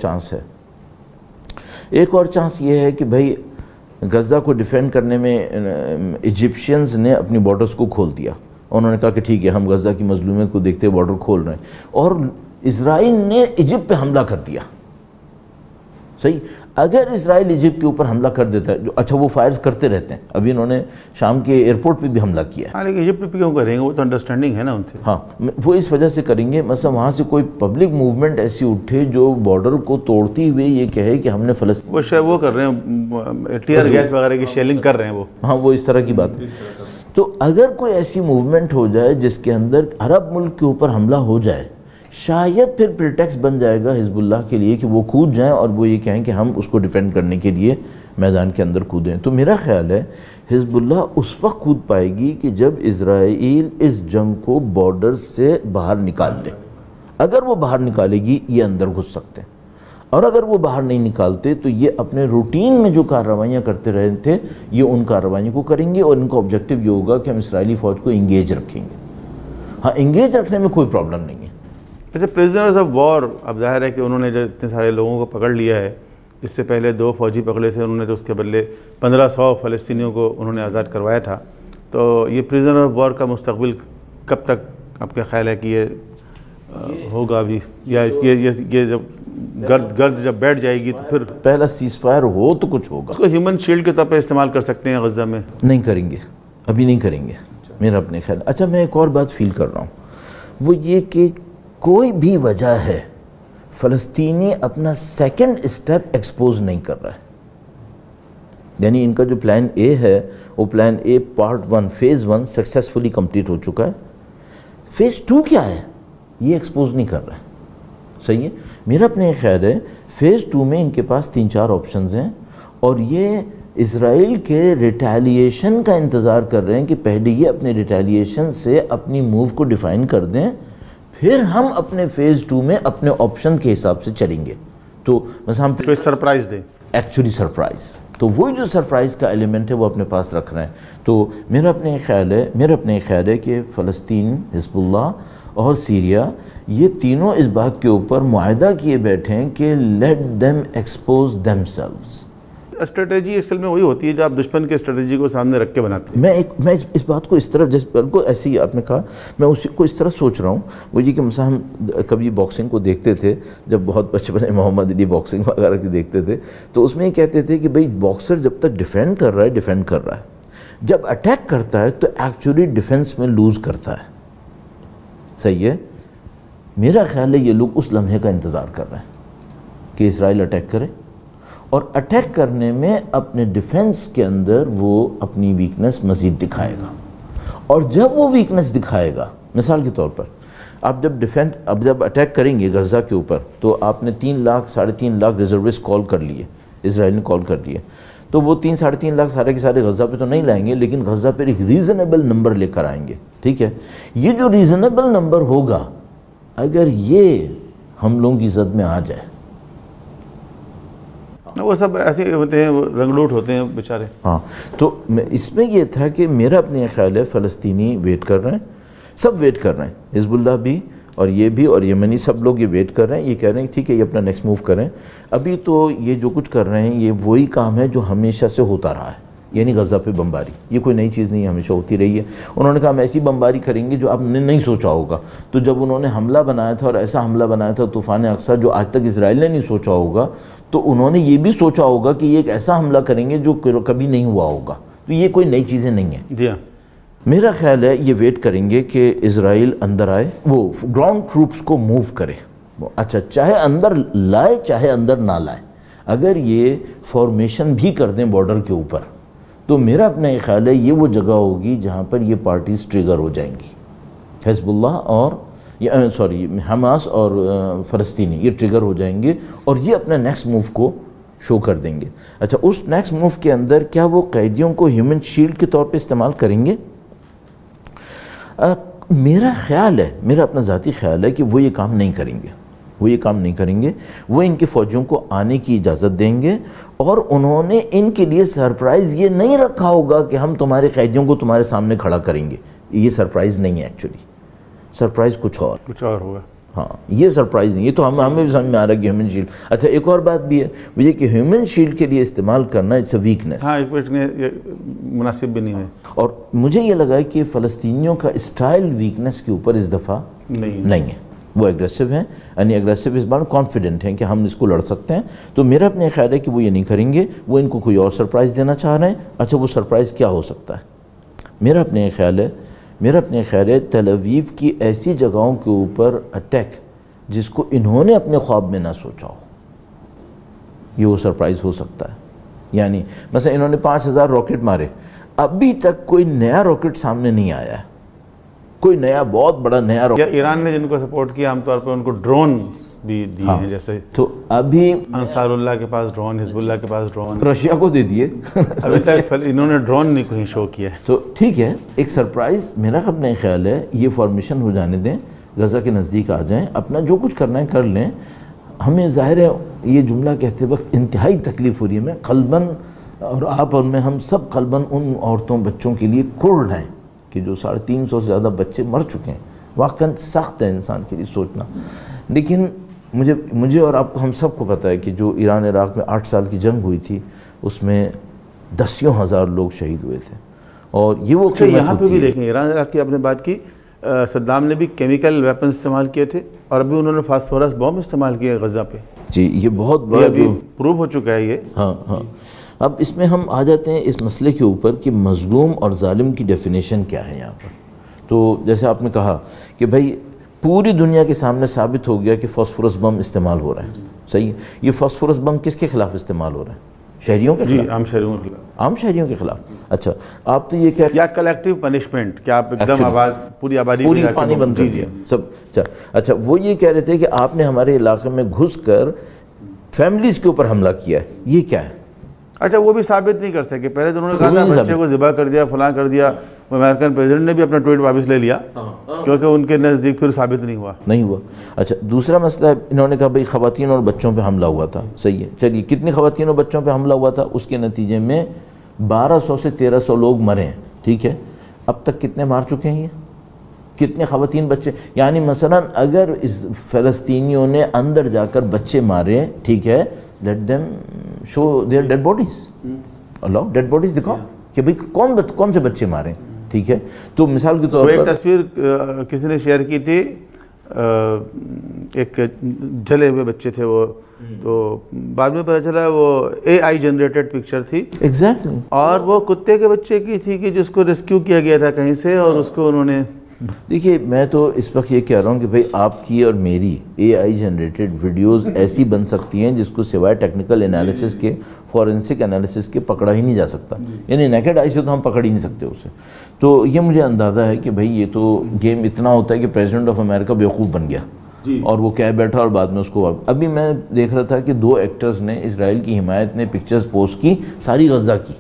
چانس یہ ہے کہ بھائی غزہ کو ڈیفینڈ کرنے میں ایجپشینز نے اپنی بارڈرز کو کھول دیا، انہوں نے کہا کہ ٹھیک ہے ہم غزہ کی مظلومیت کو دیکھتے بارڈر کھول رہے ہیں، اور اسرائیل نے ایجپٹ پہ حملہ کر دیا، صحیح؟ اگر اسرائیل ایجپٹ کے اوپر حملہ کر دیتا ہے، جو اچھا وہ فائرز کرتے رہتے ہیں، ابھی انہوں نے شام کے ایئرپورٹ پہ بھی حملہ کیا ہے۔ ہاں لیکن ایجپٹ پہ کیوں کریں گے؟ وہ تو انڈرسٹینڈنگ ہے نا ان سے۔ ہاں وہ اس وجہ سے کریں گے، مثلا وہاں سے کوئی پبلک موومنٹ ایسی اٹھے جو بارڈر کو توڑتی ہوئے یہ کہے کہ ہم نے فلسطین، وہ شاید وہ کر رہے ہیں ٹیئر گیس وغیرہ کی شیلنگ کر رہے ہیں وہ، ہاں وہ اس طرح کی بات۔ تو اگر کوئی ایسی موومنٹ ہو جائے جس کے اندر عرب ملک کے اوپر حملہ ہو جائے، شاید پھر پریٹیکس بن جائے گا حزب اللہ کے لیے کہ وہ کود جائیں اور وہ یہ کہیں کہ ہم اس کو ڈیفینڈ کرنے کے لیے میدان کے اندر کودیں۔ تو میرا خیال ہے حزب اللہ اس وقت کود پائے گی کہ جب اسرائیل اس جنگ کو بارڈر سے باہر نکال لے۔ اگر وہ باہر نکالے گی یہ اندر گھس سکتے ہیں، اور اگر وہ باہر نہیں نکالتے تو یہ اپنے روٹین میں جو کارروائیاں کرتے رہے تھے یہ ان کارروائیوں کو کریں گے، اور ان کا آبجیکٹیو یہ ہوگا کہ ہم اسرائیلی فوج کو انگیج رکھیں گے۔ ہاں انگیج رکھنے میں کوئی پرابلم نہیں ہے۔ اچھا پریزنرز آف وار، اب ظاہر ہے کہ انہوں نے جو اتنے سارے لوگوں کو پکڑ لیا ہے، اس سے پہلے 2 فوجی پکڑے تھے انہوں نے، تو اس کے بدلے 1500 فلسطینیوں کو انہوں نے آزاد کروایا تھا، تو یہ پریزنر آف وار کا مستقبل کب تک آپ کا خیال ہے کہ یہ ہوگا ابھی، یا یہ جب گرد جب بیٹھ جائے گی تو پھر پہلا سیز فائر ہو تو کچھ ہوگا؟ اس کو ہیومن شیلڈ کے طور پہ استعمال کر سکتے ہیں غزہ میں؟ نہیں کریں گے، ابھی نہیں کریں گے میرا اپنے خیال۔ اچھا میں ایک اور بات فیل کر رہا ہوں، وہ یہ کہ کوئی بھی وجہ ہے فلسطینی اپنا سیکنڈ اسٹیپ ایکسپوز نہیں کر رہا ہے، یعنی ان کا جو پلان اے ہے وہ plan A part 1 phase 1 successfully complete ہو چکا ہے، فیز 2 کیا ہے یہ ایکسپوز نہیں کر رہا ہے، صحیح ہے؟ میرا اپنے خیال ہے فیز 2 میں ان کے پاس 3-4 آپشنز ہیں، اور یہ اسرائیل کے ریٹیلیشن کا انتظار کر رہے ہیں کہ پہلے یہ اپنے ریٹیلیشن سے اپنی موو کو ڈیفائن کر دیں، پھر ہم اپنے فیز 2 میں اپنے آپشن کے حساب سے چلیں گے۔ تو مثلا ہم کوئی سرپرائز دیں، ایکچولی سرپرائز، تو وہی جو سرپرائز کا ایلیمنٹ ہے وہ اپنے پاس رکھ رہے ہیں۔ تو میرا اپنے خیال ہے کہ فلسطین، حزب اللہ اور سیریا یہ تینوں اس بات کے اوپر معاہدہ کیے بیٹھے ہیں کہ let them expose themselves. Strategy اصل میں وہی ہوتی ہے جو آپ دشمن کے اسٹریٹجی کو سامنے رکھ کے بناتے ہیں۔ میں اس بات کو اس طرح، جس کو ایسے ہی آپ نے کہا، میں اسی کو اس طرح سوچ رہا ہوں، وہ یہ کہ مثلا ہم کبھی باکسنگ کو دیکھتے تھے، جب بہت بچپن محمد علی باکسنگ وغیرہ کی دیکھتے تھے، تو اس میں یہ کہتے تھے کہ بھئی باکسر جب تک ڈیفینڈ کر رہا ہے، جب اٹیک کرتا ہے تو ایکچولی ڈیفنس میں لوز کرتا ہے، صحیح ہے؟ میرا خیال ہے یہ لوگ اس لمحے کا انتظار کر رہے ہیں کہ اسرائیل اٹیک کرے، اور اٹیک کرنے میں اپنے ڈیفنس کے اندر وہ اپنی ویکنس مزید دکھائے گا۔ اور جب وہ ویکنس دکھائے گا، مثال کے طور پر آپ جب اٹیک کریں گے غزہ کے اوپر تو آپ نے 3 لاکھ 3.5 لاکھ ریزروسٹ کال کر لیے، اسرائیل نے کال کر لیے، تو وہ 3-3.5 لاکھ سارے کے سارے غزہ پہ تو نہیں لائیں گے، لیکن غزہ پہ ایک ریزنیبل نمبر لے کر آئیں گے، ٹھیک ہے؟ یہ جو ریزنیبل نمبر ہوگا اگر یہ ہم لوگوں کی زد میں آ جائے، وہ سب ایسے ہوتے ہیں، وہ رنگلوٹ ہوتے ہیں بیچارے. ہاں تو اس میں یہ تھا کہ میرا اپنے خیال ہے فلسطینی ویٹ کر رہے ہیں، سب ویٹ کر رہے ہیں، حزب اللہ بھی اور یہ بھی اور یمنی سب لوگ یہ ویٹ کر رہے ہیں، یہ کہہ رہے ہیں ٹھیک ہے یہ اپنا نیکسٹ موو کریں. ابھی تو یہ جو کچھ کر رہے ہیں یہ وہی کام ہے جو ہمیشہ سے ہوتا رہا ہے، یعنی غزہ پہ بمباری، یہ کوئی نئی چیز نہیں ہے، ہمیشہ ہوتی رہی ہے. انہوں نے کہا ہم ایسی بمباری کریں گے جو آپ نے نہیں سوچا ہوگا. تو جب انہوں نے حملہ بنایا تھا اور ایسا حملہ بنایا تھا طوفان اقصیٰ جو آج تک اسرائیل نے نہیں سوچا ہوگا، تو انہوں نے یہ بھی سوچا ہوگا کہ یہ ایک ایسا حملہ کریں گے جو کبھی نہیں ہوا ہوگا. تو یہ کوئی نئی چیزیں نہیں ہیں. جی ہاں، میرا خیال ہے یہ ویٹ کریں گے کہ اسرائیل اندر آئے، وہ گراؤنڈ ٹروپس کو موو کرے. اچھا چاہے اندر لائے چاہے اندر نہ لائے، اگر یہ فارمیشن بھی کر دیں بارڈر کے اوپر تو میرا اپنا یہ خیال ہے یہ وہ جگہ ہوگی جہاں پر یہ پارٹیز ٹریگر ہو جائیں گی، حزب اللہ اور حماس اور فلسطینی یہ ٹریگر ہو جائیں گے اور یہ اپنا نیکسٹ موو کو شو کر دیں گے. اچھا اس نیکسٹ موو کے اندر کیا وہ قیدیوں کو ہیومن شیلڈ کے طور پہ استعمال کریں گے؟ میرا خیال ہے، میرا اپنا ذاتی خیال ہے کہ وہ یہ کام نہیں کریں گے، وہ ان کے فوجیوں کو آنے کی اجازت دیں گے اور انہوں نے ان کے لیے سرپرائز یہ نہیں رکھا ہوگا کہ ہم تمہارے قیدیوں کو تمہارے سامنے کھڑا کریں گے. یہ سرپرائز نہیں ہے، ایکچولی سرپرائز کچھ اور ہوگا. ہاں یہ سرپرائز نہیں، یہ تو ہمیں بھی سمجھ میں آ رہا ہے کہ ہیومن شیلڈ. اچھا ایک اور بات بھی ہے وہ یہ کہ ہیومن شیلڈ کے لیے استعمال کرنا اٹس اے ویکنیس، ہاں مناسب بھی نہیں ہے. اور مجھے یہ لگا ہے کہ فلسطینیوں کا اسٹائل ویکنیس کے اوپر اس دفعہ نہیں ہے. وہ ایگریسو ہیں، یعنی ایگریسو اس بار کانفیڈنٹ ہیں کہ ہم اس کو لڑ سکتے ہیں. تو میرا اپنے خیال ہے کہ وہ یہ نہیں کریں گے، وہ ان کو کوئی اور سرپرائز دینا چاہ رہے ہیں. اچھا وہ سرپرائز کیا ہو سکتا ہے؟ میرا اپنے خیال ہے تل اویو کی ایسی جگہوں کے اوپر اٹیک جس کو انہوں نے اپنے خواب میں نہ سوچا ہو، یہ وہ سرپرائز ہو سکتا ہے. یعنی مثلا انہوں نے 5000 راکٹ مارے، ابھی تک کوئی نیا راکٹ سامنے نہیں آیا ہے، کوئی نیا بہت بڑا نیا راکٹ. ایران نے جن کو سپورٹ کیا عام طور پر ان کو ڈرون بھی دیے ہیں، جیسے تو ابھی انصار اللہ کے پاس ڈرون، حزب اللہ کے پاس ڈرون، رشیا کو دے دیے. ابھی تک انہوں نے ڈرون نہیں کہیں شو کیا ہے. تو ٹھیک ہے ایک سرپرائز میرا اپنا خیال ہے یہ فارمیشن ہو جانے دیں، غزہ کے نزدیک آ جائیں، اپنا جو کچھ کرنا ہے کر لیں. ہمیں ظاہر ہے یہ جملہ کہتے وقت انتہائی تکلیف ہو رہی ہے، میں قلباً اور آپ اور میں ہم سب قلباً ان عورتوں بچوں کے لیے کھل رہے ہیں کہ جو 350 سے زیادہ بچے مر چکے ہیں. واقعاً سخت ہے انسان کے لیے سوچنا. لیکن مجھے اور آپ کو ہم سب کو پتہ ہے کہ جو ایران عراق میں 8 سال کی جنگ ہوئی تھی اس میں 10,000 لوگ شہید ہوئے تھے. اور یہ وہ یہاں پہ بھی دیکھیں ایران عراق کی آپ نے بات کی، صدام نے بھی کیمیکل ویپن استعمال کیے تھے اور ابھی انہوں نے فاسفورس بم استعمال کیے غزہ پہ. جی یہ بہت بڑا پروو ہو چکا ہے یہ. ہاں. اب اس میں ہم آ جاتے ہیں اس مسئلے کے اوپر کہ مظلوم اور ظالم کی ڈیفینیشن کیا ہے یہاں پر. تو جیسے آپ نے کہا کہ بھائی پوری دنیا کے سامنے ثابت ہو گیا کہ فاسفورس بم استعمال ہو رہے ہیں. صحیح ہے. یہ فاسفورس بم کس کے خلاف استعمال ہو رہے ہیں؟ شہریوں کے خلاف؟ عام شہریوں کے خلاف. عام شہریوں کے خلاف. اچھا آپ تو یہ کیا یا کلیکٹیو پنشمنٹ کہ آپ ایک دم پوری آبادی پوری پانی بند کر دیا سب. اچھا وہ یہ کہہ رہے تھے کہ آپ نے ہمارے علاقے میں گھس کر فیملیز کے اوپر حملہ کیا ہے، یہ کیا ہے؟ اچھا وہ بھی ثابت نہیں کر سکے. پہلے تو انہوں نے کہا تھا بچے کو ذبح کر دیا، فلاں کر دیا. امریکن پریزیڈنٹ نے بھی اپنا ٹویٹ واپس لے لیا کیونکہ ان کے نزدیک پھر ثابت نہیں ہوا. اچھا دوسرا مسئلہ ہے انہوں نے کہا بھئی خواتین اور بچوں پہ حملہ ہوا تھا. صحیح ہے. چلیے کتنی خواتین اور بچوں پہ حملہ ہوا تھا؟ اس کے نتیجے میں 1200 سے 1300 لوگ مرے ہیں. ٹھیک ہے. اب تک کتنے مار چکے ہیں یہ؟ کتنے خواتین بچے؟ یعنی مثلا اگر اس فلسطینیوں نے اندر جا کر بچے مارے، ٹھیک ہے، let them show their dead bodies. اللہ ڈیڈ باڈیز دکھاؤ کہ بھئی کون سے بچے مارے. ٹھیک ہے. تو مثال کے طور پر ایک تصویر کسی نے شیئر کی تھی، ایک جلے ہوئے بچے تھے وہ، تو بعد میں پتہ چلا وہ AI جنریٹڈ پکچر تھی. ایگزیکٹلی. اور وہ کتے کے بچے کی تھی کہ جس کو ریسکیو کیا گیا تھا کہیں سے اور اس کو انہوں نے دیکھیے میں تو اس وقت یہ کہہ رہا ہوں کہ بھئی آپ کی اور میری اے آئی جنریٹڈ ویڈیوز ایسی بن سکتی ہیں جس کو سوائے ٹیکنیکل انالیسس کے، فورنسک انالیسس کے پکڑا ہی نہیں جا سکتا، یعنی نیکڈ آئی سے تو ہم پکڑ ہی نہیں سکتے اسے. تو یہ مجھے اندازہ ہے کہ بھئی یہ تو گیم اتنا ہوتا ہے کہ پریزیڈنٹ آف امریکہ بیوقوف بن گیا اور وہ کہہ بیٹھا اور بعد میں اس کو ابھی میں دیکھ رہا تھا کہ 2 ایکٹرز نے اسرائیل کی حمایت میں پکچرز پوسٹ کی، ساری غزہ کی،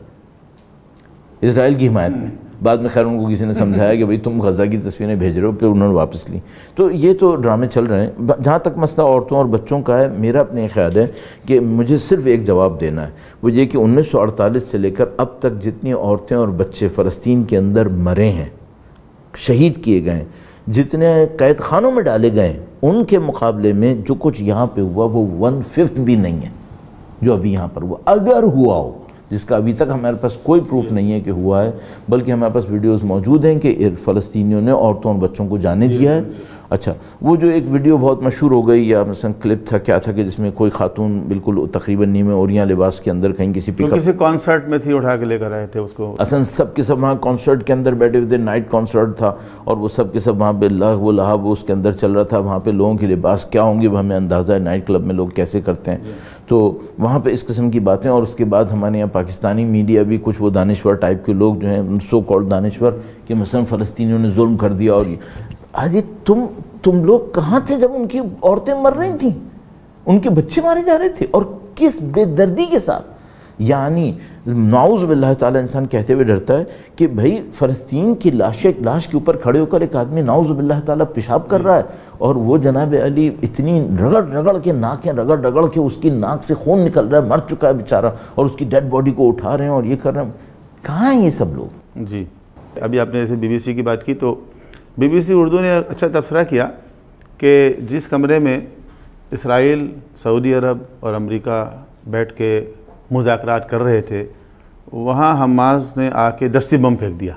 اسرائیل کی حمایت میں. بعد میں خیر ان کو کسی نے سمجھایا کہ بھئی تم غزہ کی تصویریں بھیج رہے ہو، پھر انہوں نے واپس لی. تو یہ تو ڈرامے چل رہے ہیں. جہاں تک مسئلہ عورتوں اور بچوں کا ہے، میرا اپنے خیال ہے کہ مجھے صرف ایک جواب دینا ہے، وہ یہ کہ 1948 سے لے کر اب تک جتنی عورتیں اور بچے فلسطین کے اندر مرے ہیں، شہید کیے گئے ہیں، جتنے قید خانوں میں ڈالے گئے ہیں، ان کے مقابلے میں جو کچھ یہاں پہ ہوا وہ 1/5 بھی نہیں ہے جو ابھی یہاں پر ہوا، اگر ہوا ہو، جس کا ابھی تک ہمارے پاس کوئی پروف نہیں ہے کہ ہوا ہے، بلکہ ہمارے پاس ویڈیوز موجود ہیں کہ فلسطینیوں نے عورتوں اور بچوں کو جانے دیا ہے. اچھا وہ جو ایک ویڈیو بہت مشہور ہو گئی، یا مثلا کلپ تھا کیا تھا کہ جس میں کوئی خاتون بالکل تقریباً نیمے اوریاں لباس کے اندر کہیں کسی کانسرٹ میں تھی، اٹھا کے لے کر آئے تھے اس کو، اصلا سب کے سب وہاں کانسرٹ کے اندر بیٹھے ہوئے تھے، نائٹ کانسرٹ تھا اور وہ سب کے سب وہاں پہ لہو و لہب اس کے اندر چل رہا تھا. وہاں پہ لوگوں کے لباس کیا ہوں گے وہ ہمیں اندازہ ہے نائٹ کلب میں لوگ کیسے کرتے ہیں. تو وہاں پہ اس قسم کی باتیں، اور اس کے بعد ہمارے یہاں پاکستانی میڈیا بھی کچھ وہ دانشور ٹائپ کے لوگ جو ہیں سو کالڈ دانشور کہ مثلا فلسطینیوں نے ظلم کر دیا. اور آج تم لوگ کہاں تھے جب ان کی عورتیں مر رہی تھیں، ان کے بچے مارے جا رہے تھے، اور کس بے دردی کے ساتھ. یعنی نعوذ باللہ تعالیٰ انسان کہتے ہوئے ڈرتا ہے کہ بھئی فلسطین کی لاش کے اوپر کھڑے ہو کر ایک آدمی نعوذ باللہ تعالیٰ پیشاب کر رہا ہے، اور وہ جناب علی اتنی رگڑ کے ناکیں رگڑ کے اس کی ناک سے خون نکل رہا ہے، مر چکا ہے بیچارہ، اور اس کی ڈیڈ باڈی کو اٹھا رہے ہیں اور یہ کر رہے ہیں. کہاں ہیں یہ سب لوگ؟ جی ابھی آپ نے جیسے BBC کی بات کی، تو BBC اردو نے اچھا تبصرہ کیا کہ جس کمرے میں اسرائیل، سعودی عرب اور امریکہ بیٹھ کے مذاکرات کر رہے تھے، وہاں حماس نے آ کے 10 بم پھینک دیا.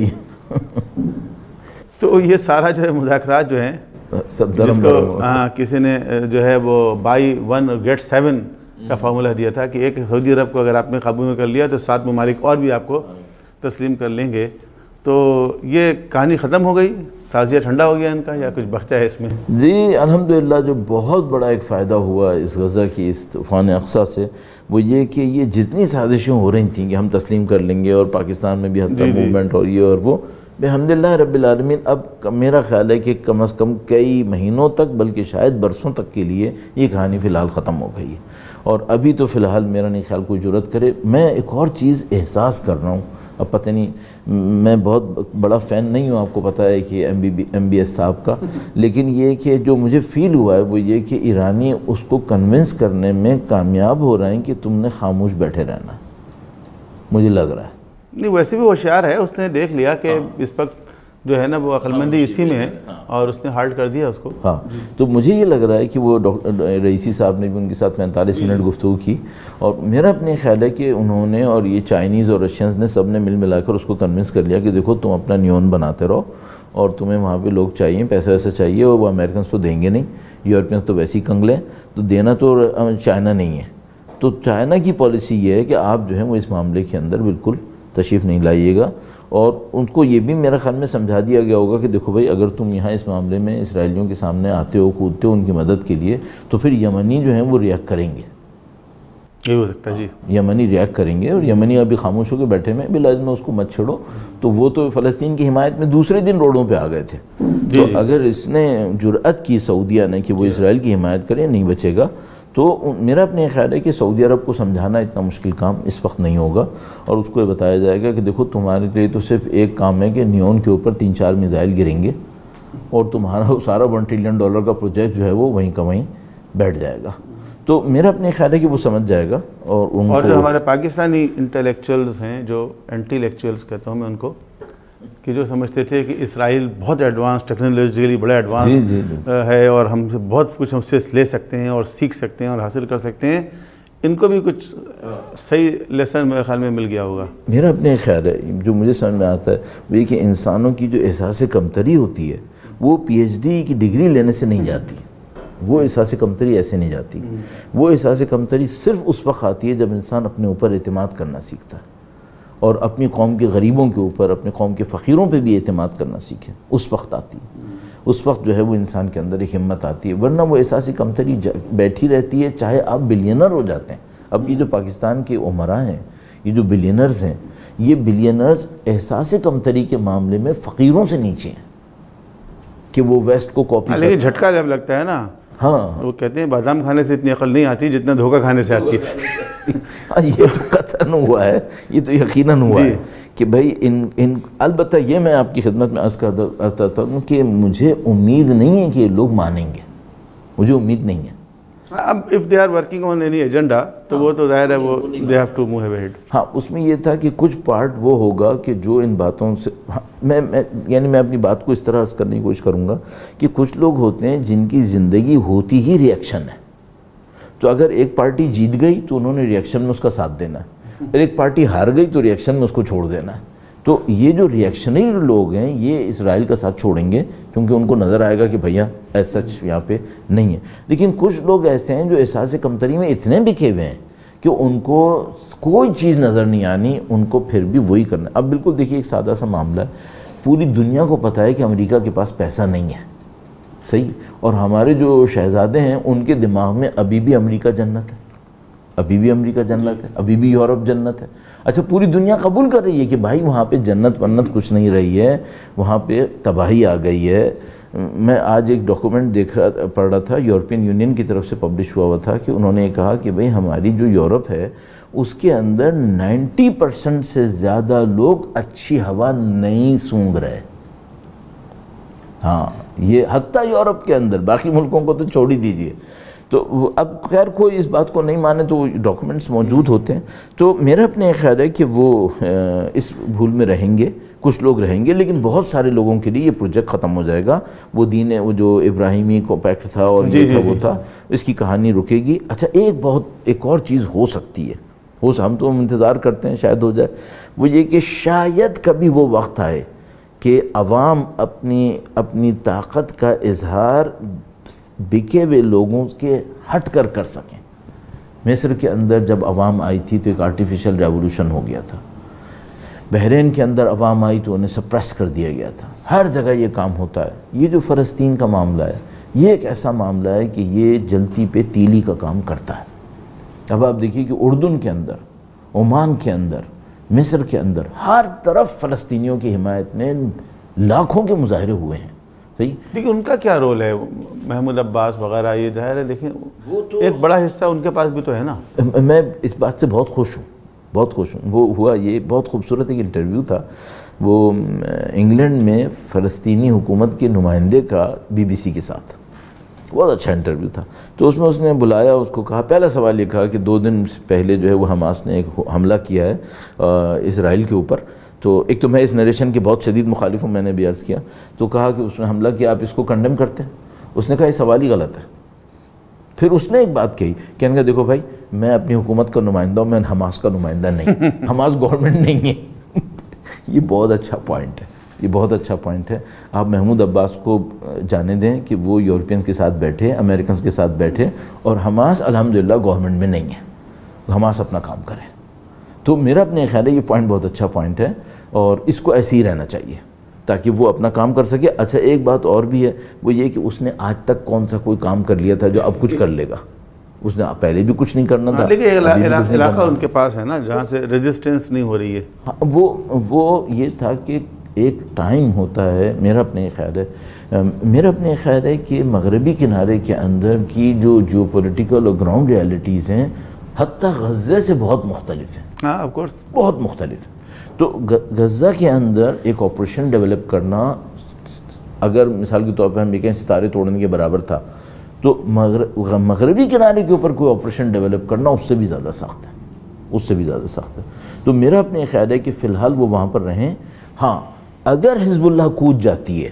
تو یہ سارا جو ہے مذاکرات جو ہیں، جس کو کسی نے جو ہے وہ بائی 1 get 7 کا فارمولہ دیا تھا کہ ایک سعودی عرب کو اگر آپ نے قابو میں کر لیا تو 7 ممالک اور بھی آپ کو تسلیم کر لیں گے. تو یہ کہانی ختم ہو گئی، تازیہ ٹھنڈا ہو گیا ان کا، یا کچھ بچتا ہے اس میں؟ جی الحمدللہ جو بہت بڑا ایک فائدہ ہوا اس غزہ کی اس طوفان اقصیٰ سے، وہ یہ کہ یہ جتنی سازشیں ہو رہی تھیں کہ ہم تسلیم کر لیں گے، اور پاکستان میں بھی حتی موومنٹ اور یہ اور وہ، الحمدللہ رب العالمین اب میرا خیال ہے کہ کم از کم کئی مہینوں تک، بلکہ شاید برسوں تک کے لیے یہ کہانی فی الحال ختم ہو گئی ہے. اور ابھی تو فی الحال میرا نہیں خیال کوئی جرأت کرے. میں ایک اور چیز احساس کر رہا ہوں، اب پتہ نہیں، میں بہت بڑا فین نہیں ہوں، آپ کو پتہ ہے کہ MBS صاحب کا، لیکن یہ کہ جو مجھے فیل ہوا ہے وہ یہ کہ ایرانی اس کو کنونس کرنے میں کامیاب ہو رہے ہیں کہ تم نے خاموش بیٹھے رہنا. مجھے لگ رہا ہے نہیں، ویسے بھی ہوشیار ہے، اس نے دیکھ لیا کہ اس وقت جو ہے نا وہ عقل مندی اسی میں ہے، اور اس نے ہالٹ کر دیا اس کو. ہاں تو مجھے یہ لگ رہا ہے کہ وہ ڈاکٹر رئیسی صاحب نے بھی ان کے ساتھ 45 منٹ گفتگو کی، اور میرا اپنے خیال ہے کہ انہوں نے اور یہ چائنیز اور رشینز نے سب نے مل ملا کر اس کو کنونس کر لیا کہ دیکھو تم اپنا نیون بناتے رہو، اور تمہیں وہاں پہ لوگ چاہیے، پیسہ ویسا چاہیے، اور وہ امریکنز تو دیں گے نہیں، یورپینز تو ویسے ہی کنگلے ہیں، تو دینا تو چائنا نہیں ہے. تو چائنا کی پالیسی یہ ہے کہ آپ جو ہے وہ اس معاملے کے اندر بالکل تشریف نہیں لائیے گا، اور ان کو یہ بھی میرا خیال میں سمجھا دیا گیا ہوگا کہ دیکھو بھائی اگر تم یہاں اس معاملے میں اسرائیلیوں کے سامنے آتے ہو، کودتے ہو ان کی مدد کے لیے، تو پھر یمنی جو ہیں وہ ریاکٹ کریں گے. یہ ہو سکتا ہے جی، یمنی ریاکٹ کریں گے، اور یمنی ابھی خاموش ہو کے بیٹھے میں بلازم اس کو مت چھڑو. تو وہ تو فلسطین کی حمایت میں دوسرے دن روڈوں پہ آ گئے تھے. تو اگر اس نے جرأت کی سعودیہ نے کہ وہ اسرائیل کی حمایت کرے، نہیں بچے گا. تو میرا اپنے خیال ہے کہ سعودی عرب کو سمجھانا اتنا مشکل کام اس وقت نہیں ہوگا، اور اس کو یہ بتایا جائے گا کہ دیکھو تمہارے لیے تو صرف ایک کام ہے کہ نیون کے اوپر 3-4 میزائل گریں گے، اور تمہارا سارا $1 ٹریلین کا پروجیکٹ جو ہے وہ وہیں کا وہیں بیٹھ جائے گا. تو میرا اپنے خیال ہے کہ وہ سمجھ جائے گا. اور جو ہمارے پاکستانی انٹلیکچوئلز ہیں، جو اینٹی لیکچوئلز کہتا ہوں میں ان کو، کہ جو سمجھتے تھے کہ اسرائیل بہت ایڈوانس، ٹیکنالوجیکلی بڑا ایڈوانس ہے، اور ہم سے بہت کچھ ہم سے لے سکتے ہیں اور سیکھ سکتے ہیں اور حاصل کر سکتے ہیں، ان کو بھی کچھ صحیح لیسن میرے خیال میں مل گیا ہوگا. میرا اپنے خیال ہے جو مجھے سمجھ میں آتا ہے وہ یہ کہ انسانوں کی جو احساس کمتری ہوتی ہے وہ PhD کی ڈگری لینے سے نہیں جاتی. وہ احساس کمتری ایسے نہیں جاتی. وہ احساس کمتری صرف اس وقت آتی ہے جب انسان اپنے اوپر اعتماد کرنا سیکھتا ہے. اور اپنی قوم کے غریبوں کے اوپر، اپنی قوم کے فقیروں پہ بھی اعتماد کرنا سیکھے، اس وقت آتی ہے، اس وقت جو ہے وہ انسان کے اندر ایک ہمت آتی ہے، ورنہ وہ احساس کمتری بیٹھی رہتی ہے، چاہے آپ بلینر ہو جاتے ہیں۔ اب یہ جو پاکستان کے عمراء ہیں، یہ جو بلینرز ہیں، یہ بلینرز احساس کمتری کے معاملے میں فقیروں سے نیچے ہیں کہ وہ ویسٹ کو کاپی لیکن جھٹکا جب لگتا ہے نا، ہاں وہ کہتے ہیں بادام کھانے سے اتنی عقل نہیں آتی جتنا دھوکہ کھانے سے آتی ہے۔ یہ تو قطعاً ہوا ہے، یہ تو یقیناً ہوا ہے کہ بھائی ان البتہ یہ میں آپ کی خدمت میں عرض کرتا ہوں کہ مجھے امید نہیں ہے کہ یہ لوگ مانیں گے، مجھے امید نہیں ہے۔ اب if they are working on any agenda تو وہ تو ظاہر ہے وہ they have to move ahead۔ ہاں، اس میں یہ تھا کہ کچھ پارٹ وہ ہوگا کہ جو ان باتوں سے میں اپنی بات کو اس طرح عرض کرنے کی کوشش کروں گا کہ کچھ لوگ ہوتے ہیں جن کی زندگی ہوتی ہی ریئیکشن ہے، تو اگر ایک پارٹی جیت گئی تو انہوں نے ریئیکشن میں اس کا ساتھ دینا ہے، اور ایک پارٹی ہار گئی تو ریئیکشن میں اس کو چھوڑ دینا ہے۔ تو یہ جو ریئیکشنری لوگ ہیں یہ اسرائیل کا ساتھ چھوڑیں گے کیونکہ ان کو نظر آئے گا کہ بھیا ایسا سچ یہاں پہ نہیں ہے۔ لیکن کچھ لوگ ایسے ہیں جو احساس کمتری میں اتنے بکھے ہوئے ہیں کہ ان کو کوئی چیز نظر نہیں آنی، ان کو پھر بھی وہی کرنا ہے۔ اب بالکل دیکھیے ایک سادہ سا معاملہ ہے، پوری دنیا کو پتہ ہے کہ امریکہ کے پاس پیسہ نہیں ہے، صحیح، اور ہمارے جو شہزادے ہیں ان کے دماغ میں ابھی بھی امریکہ جنت ہے، ابھی بھی امریکہ جنت ہے، ابھی بھی یورپ جنت ہے۔ اچھا، پوری دنیا قبول کر رہی ہے کہ بھائی وہاں پہ جنت ونت کچھ نہیں رہی ہے، وہاں پہ تباہی آ گئی ہے۔ میں آج ایک ڈاکومنٹ پڑھ رہا تھا، یورپین یونین کی طرف سے پبلش ہوا تھا کہ انہوں نے کہا کہ بھئی ہماری جو یورپ ہے اس کے اندر 90% سے زیادہ لوگ اچھی ہوا نہیں سونگھ رہے۔ ہاں، یہ حتیٰ یورپ کے اندر، باقی ملکوں کو تو چھوڑ ہی دیجیے۔ تو اب خیر کوئی اس بات کو نہیں مانے تو ڈاکومنٹس موجود ہوتے ہیں۔ تو میرا اپنے ایک خیال ہے کہ وہ اس بھول میں رہیں گے، کچھ لوگ رہیں گے، لیکن بہت سارے لوگوں کے لیے یہ پروجیکٹ ختم ہو جائے گا۔ وہ دین، وہ جو ابراہیمی کمپیکٹ تھا اور یہ تھا وہ تھا، اس کی کہانی رکے گی۔ اچھا، ایک اور چیز ہو سکتی ہے، ہم تو انتظار کرتے ہیں شاید ہو جائے، وہ یہ کہ شاید کبھی وہ وقت آئے کہ عوام اپنی طاقت کا اظہار بکے ہوئے لوگوں کے ہٹ کر سکیں۔ مصر کے اندر جب عوام آئی تھی تو ایک آرٹیفیشل ریولوشن ہو گیا تھا، بحرین کے اندر عوام آئی تو انہیں سپریس کر دیا گیا تھا، ہر جگہ یہ کام ہوتا ہے۔ یہ جو فلسطین کا معاملہ ہے یہ ایک ایسا معاملہ ہے کہ یہ جلتی پہ تیلی کا کام کرتا ہے۔ اب آپ دیکھیے کہ اردن کے اندر، عمان کے اندر، مصر کے اندر ہر طرف فلسطینیوں کی حمایت میں لاکھوں کے مظاہرے ہوئے ہیں، صحیح۔ لیکن ان کا کیا رول ہے؟ محمود عباس وغیرہ، یہ ظاہر ہے دیکھیں ایک بڑا حصہ ان کے پاس بھی تو ہے نا۔ میں اس بات سے بہت خوش ہوں۔ وہ ہوا یہ بہت خوبصورت ایک انٹرویو تھا، وہ انگلینڈ میں فلسطینی حکومت کے نمائندے کا BBC کے ساتھ، بہت اچھا انٹرویو تھا۔ تو اس میں اس نے بلایا، اس کو کہا، پہلا سوال یہ کہا کہ 2 دن پہلے جو ہے وہ حماس نے ایک حملہ کیا ہے اسرائیل کے اوپر۔ تو ایک تو میں اس نریشن کے بہت شدید مخالف ہوں، میں نے بھی عرض کیا، تو کہا کہ اس نے حملہ کیا، آپ اس کو کنڈیم کرتے ہیں؟ اس نے کہا یہ سوال ہی غلط ہے۔ پھر اس نے ایک بات کہی، کہنے کا دیکھو بھائی میں اپنی حکومت کا نمائندہ ہوں، میں حماس کا نمائندہ نہیں، حماس گورنمنٹ نہیں ہے۔ یہ بہت اچھا پوائنٹ ہے، یہ بہت اچھا پوائنٹ ہے۔ آپ محمود عباس کو جانے دیں کہ وہ یورپین کے ساتھ بیٹھے، امریکنز کے ساتھ بیٹھے، اور حماس الحمدللہ گورنمنٹ میں نہیں ہے، حماس اپنا کام کرے۔ تو میرا اپنے خیال ہے یہ پوائنٹ بہت اچھا پوائنٹ ہے، اور اس کو ایسے ہی رہنا چاہیے تاکہ وہ اپنا کام کر سکے۔ اچھا، ایک بات اور بھی ہے، وہ یہ کہ اس نے آج تک کون سا کوئی کام کر لیا تھا جو اب کچھ کر لے گا؟ اس نے پہلے بھی کچھ نہیں کرنا تھا، لیکن علاقہ ان کے پاس ہے نا جہاں سے ریزسٹنس نہیں ہو رہی ہے۔ ہاں، وہ یہ تھا کہ ایک ٹائم ہوتا ہے، میرا اپنے خیال ہے کہ مغربی کنارے کے اندر کی جو جیو پولیٹیکل اور گراؤنڈ ریالٹیز ہیں حتیٰ غزے سے بہت مختلف ہیں۔ ہاں، آف کورس بہت مختلف۔ تو غزہ کے اندر ایک آپریشن ڈیولپ کرنا اگر مثال کے طور پہ ہم یہ کہیں ستارے توڑنے کے برابر تھا، تو مغربی کنارے کے اوپر کوئی آپریشن ڈیولپ کرنا اس سے بھی زیادہ سخت ہے، تو میرا اپنے خیال ہے کہ فی الحال وہ وہاں پر رہیں۔ ہاں، اگر حزب اللہ کود جاتی ہے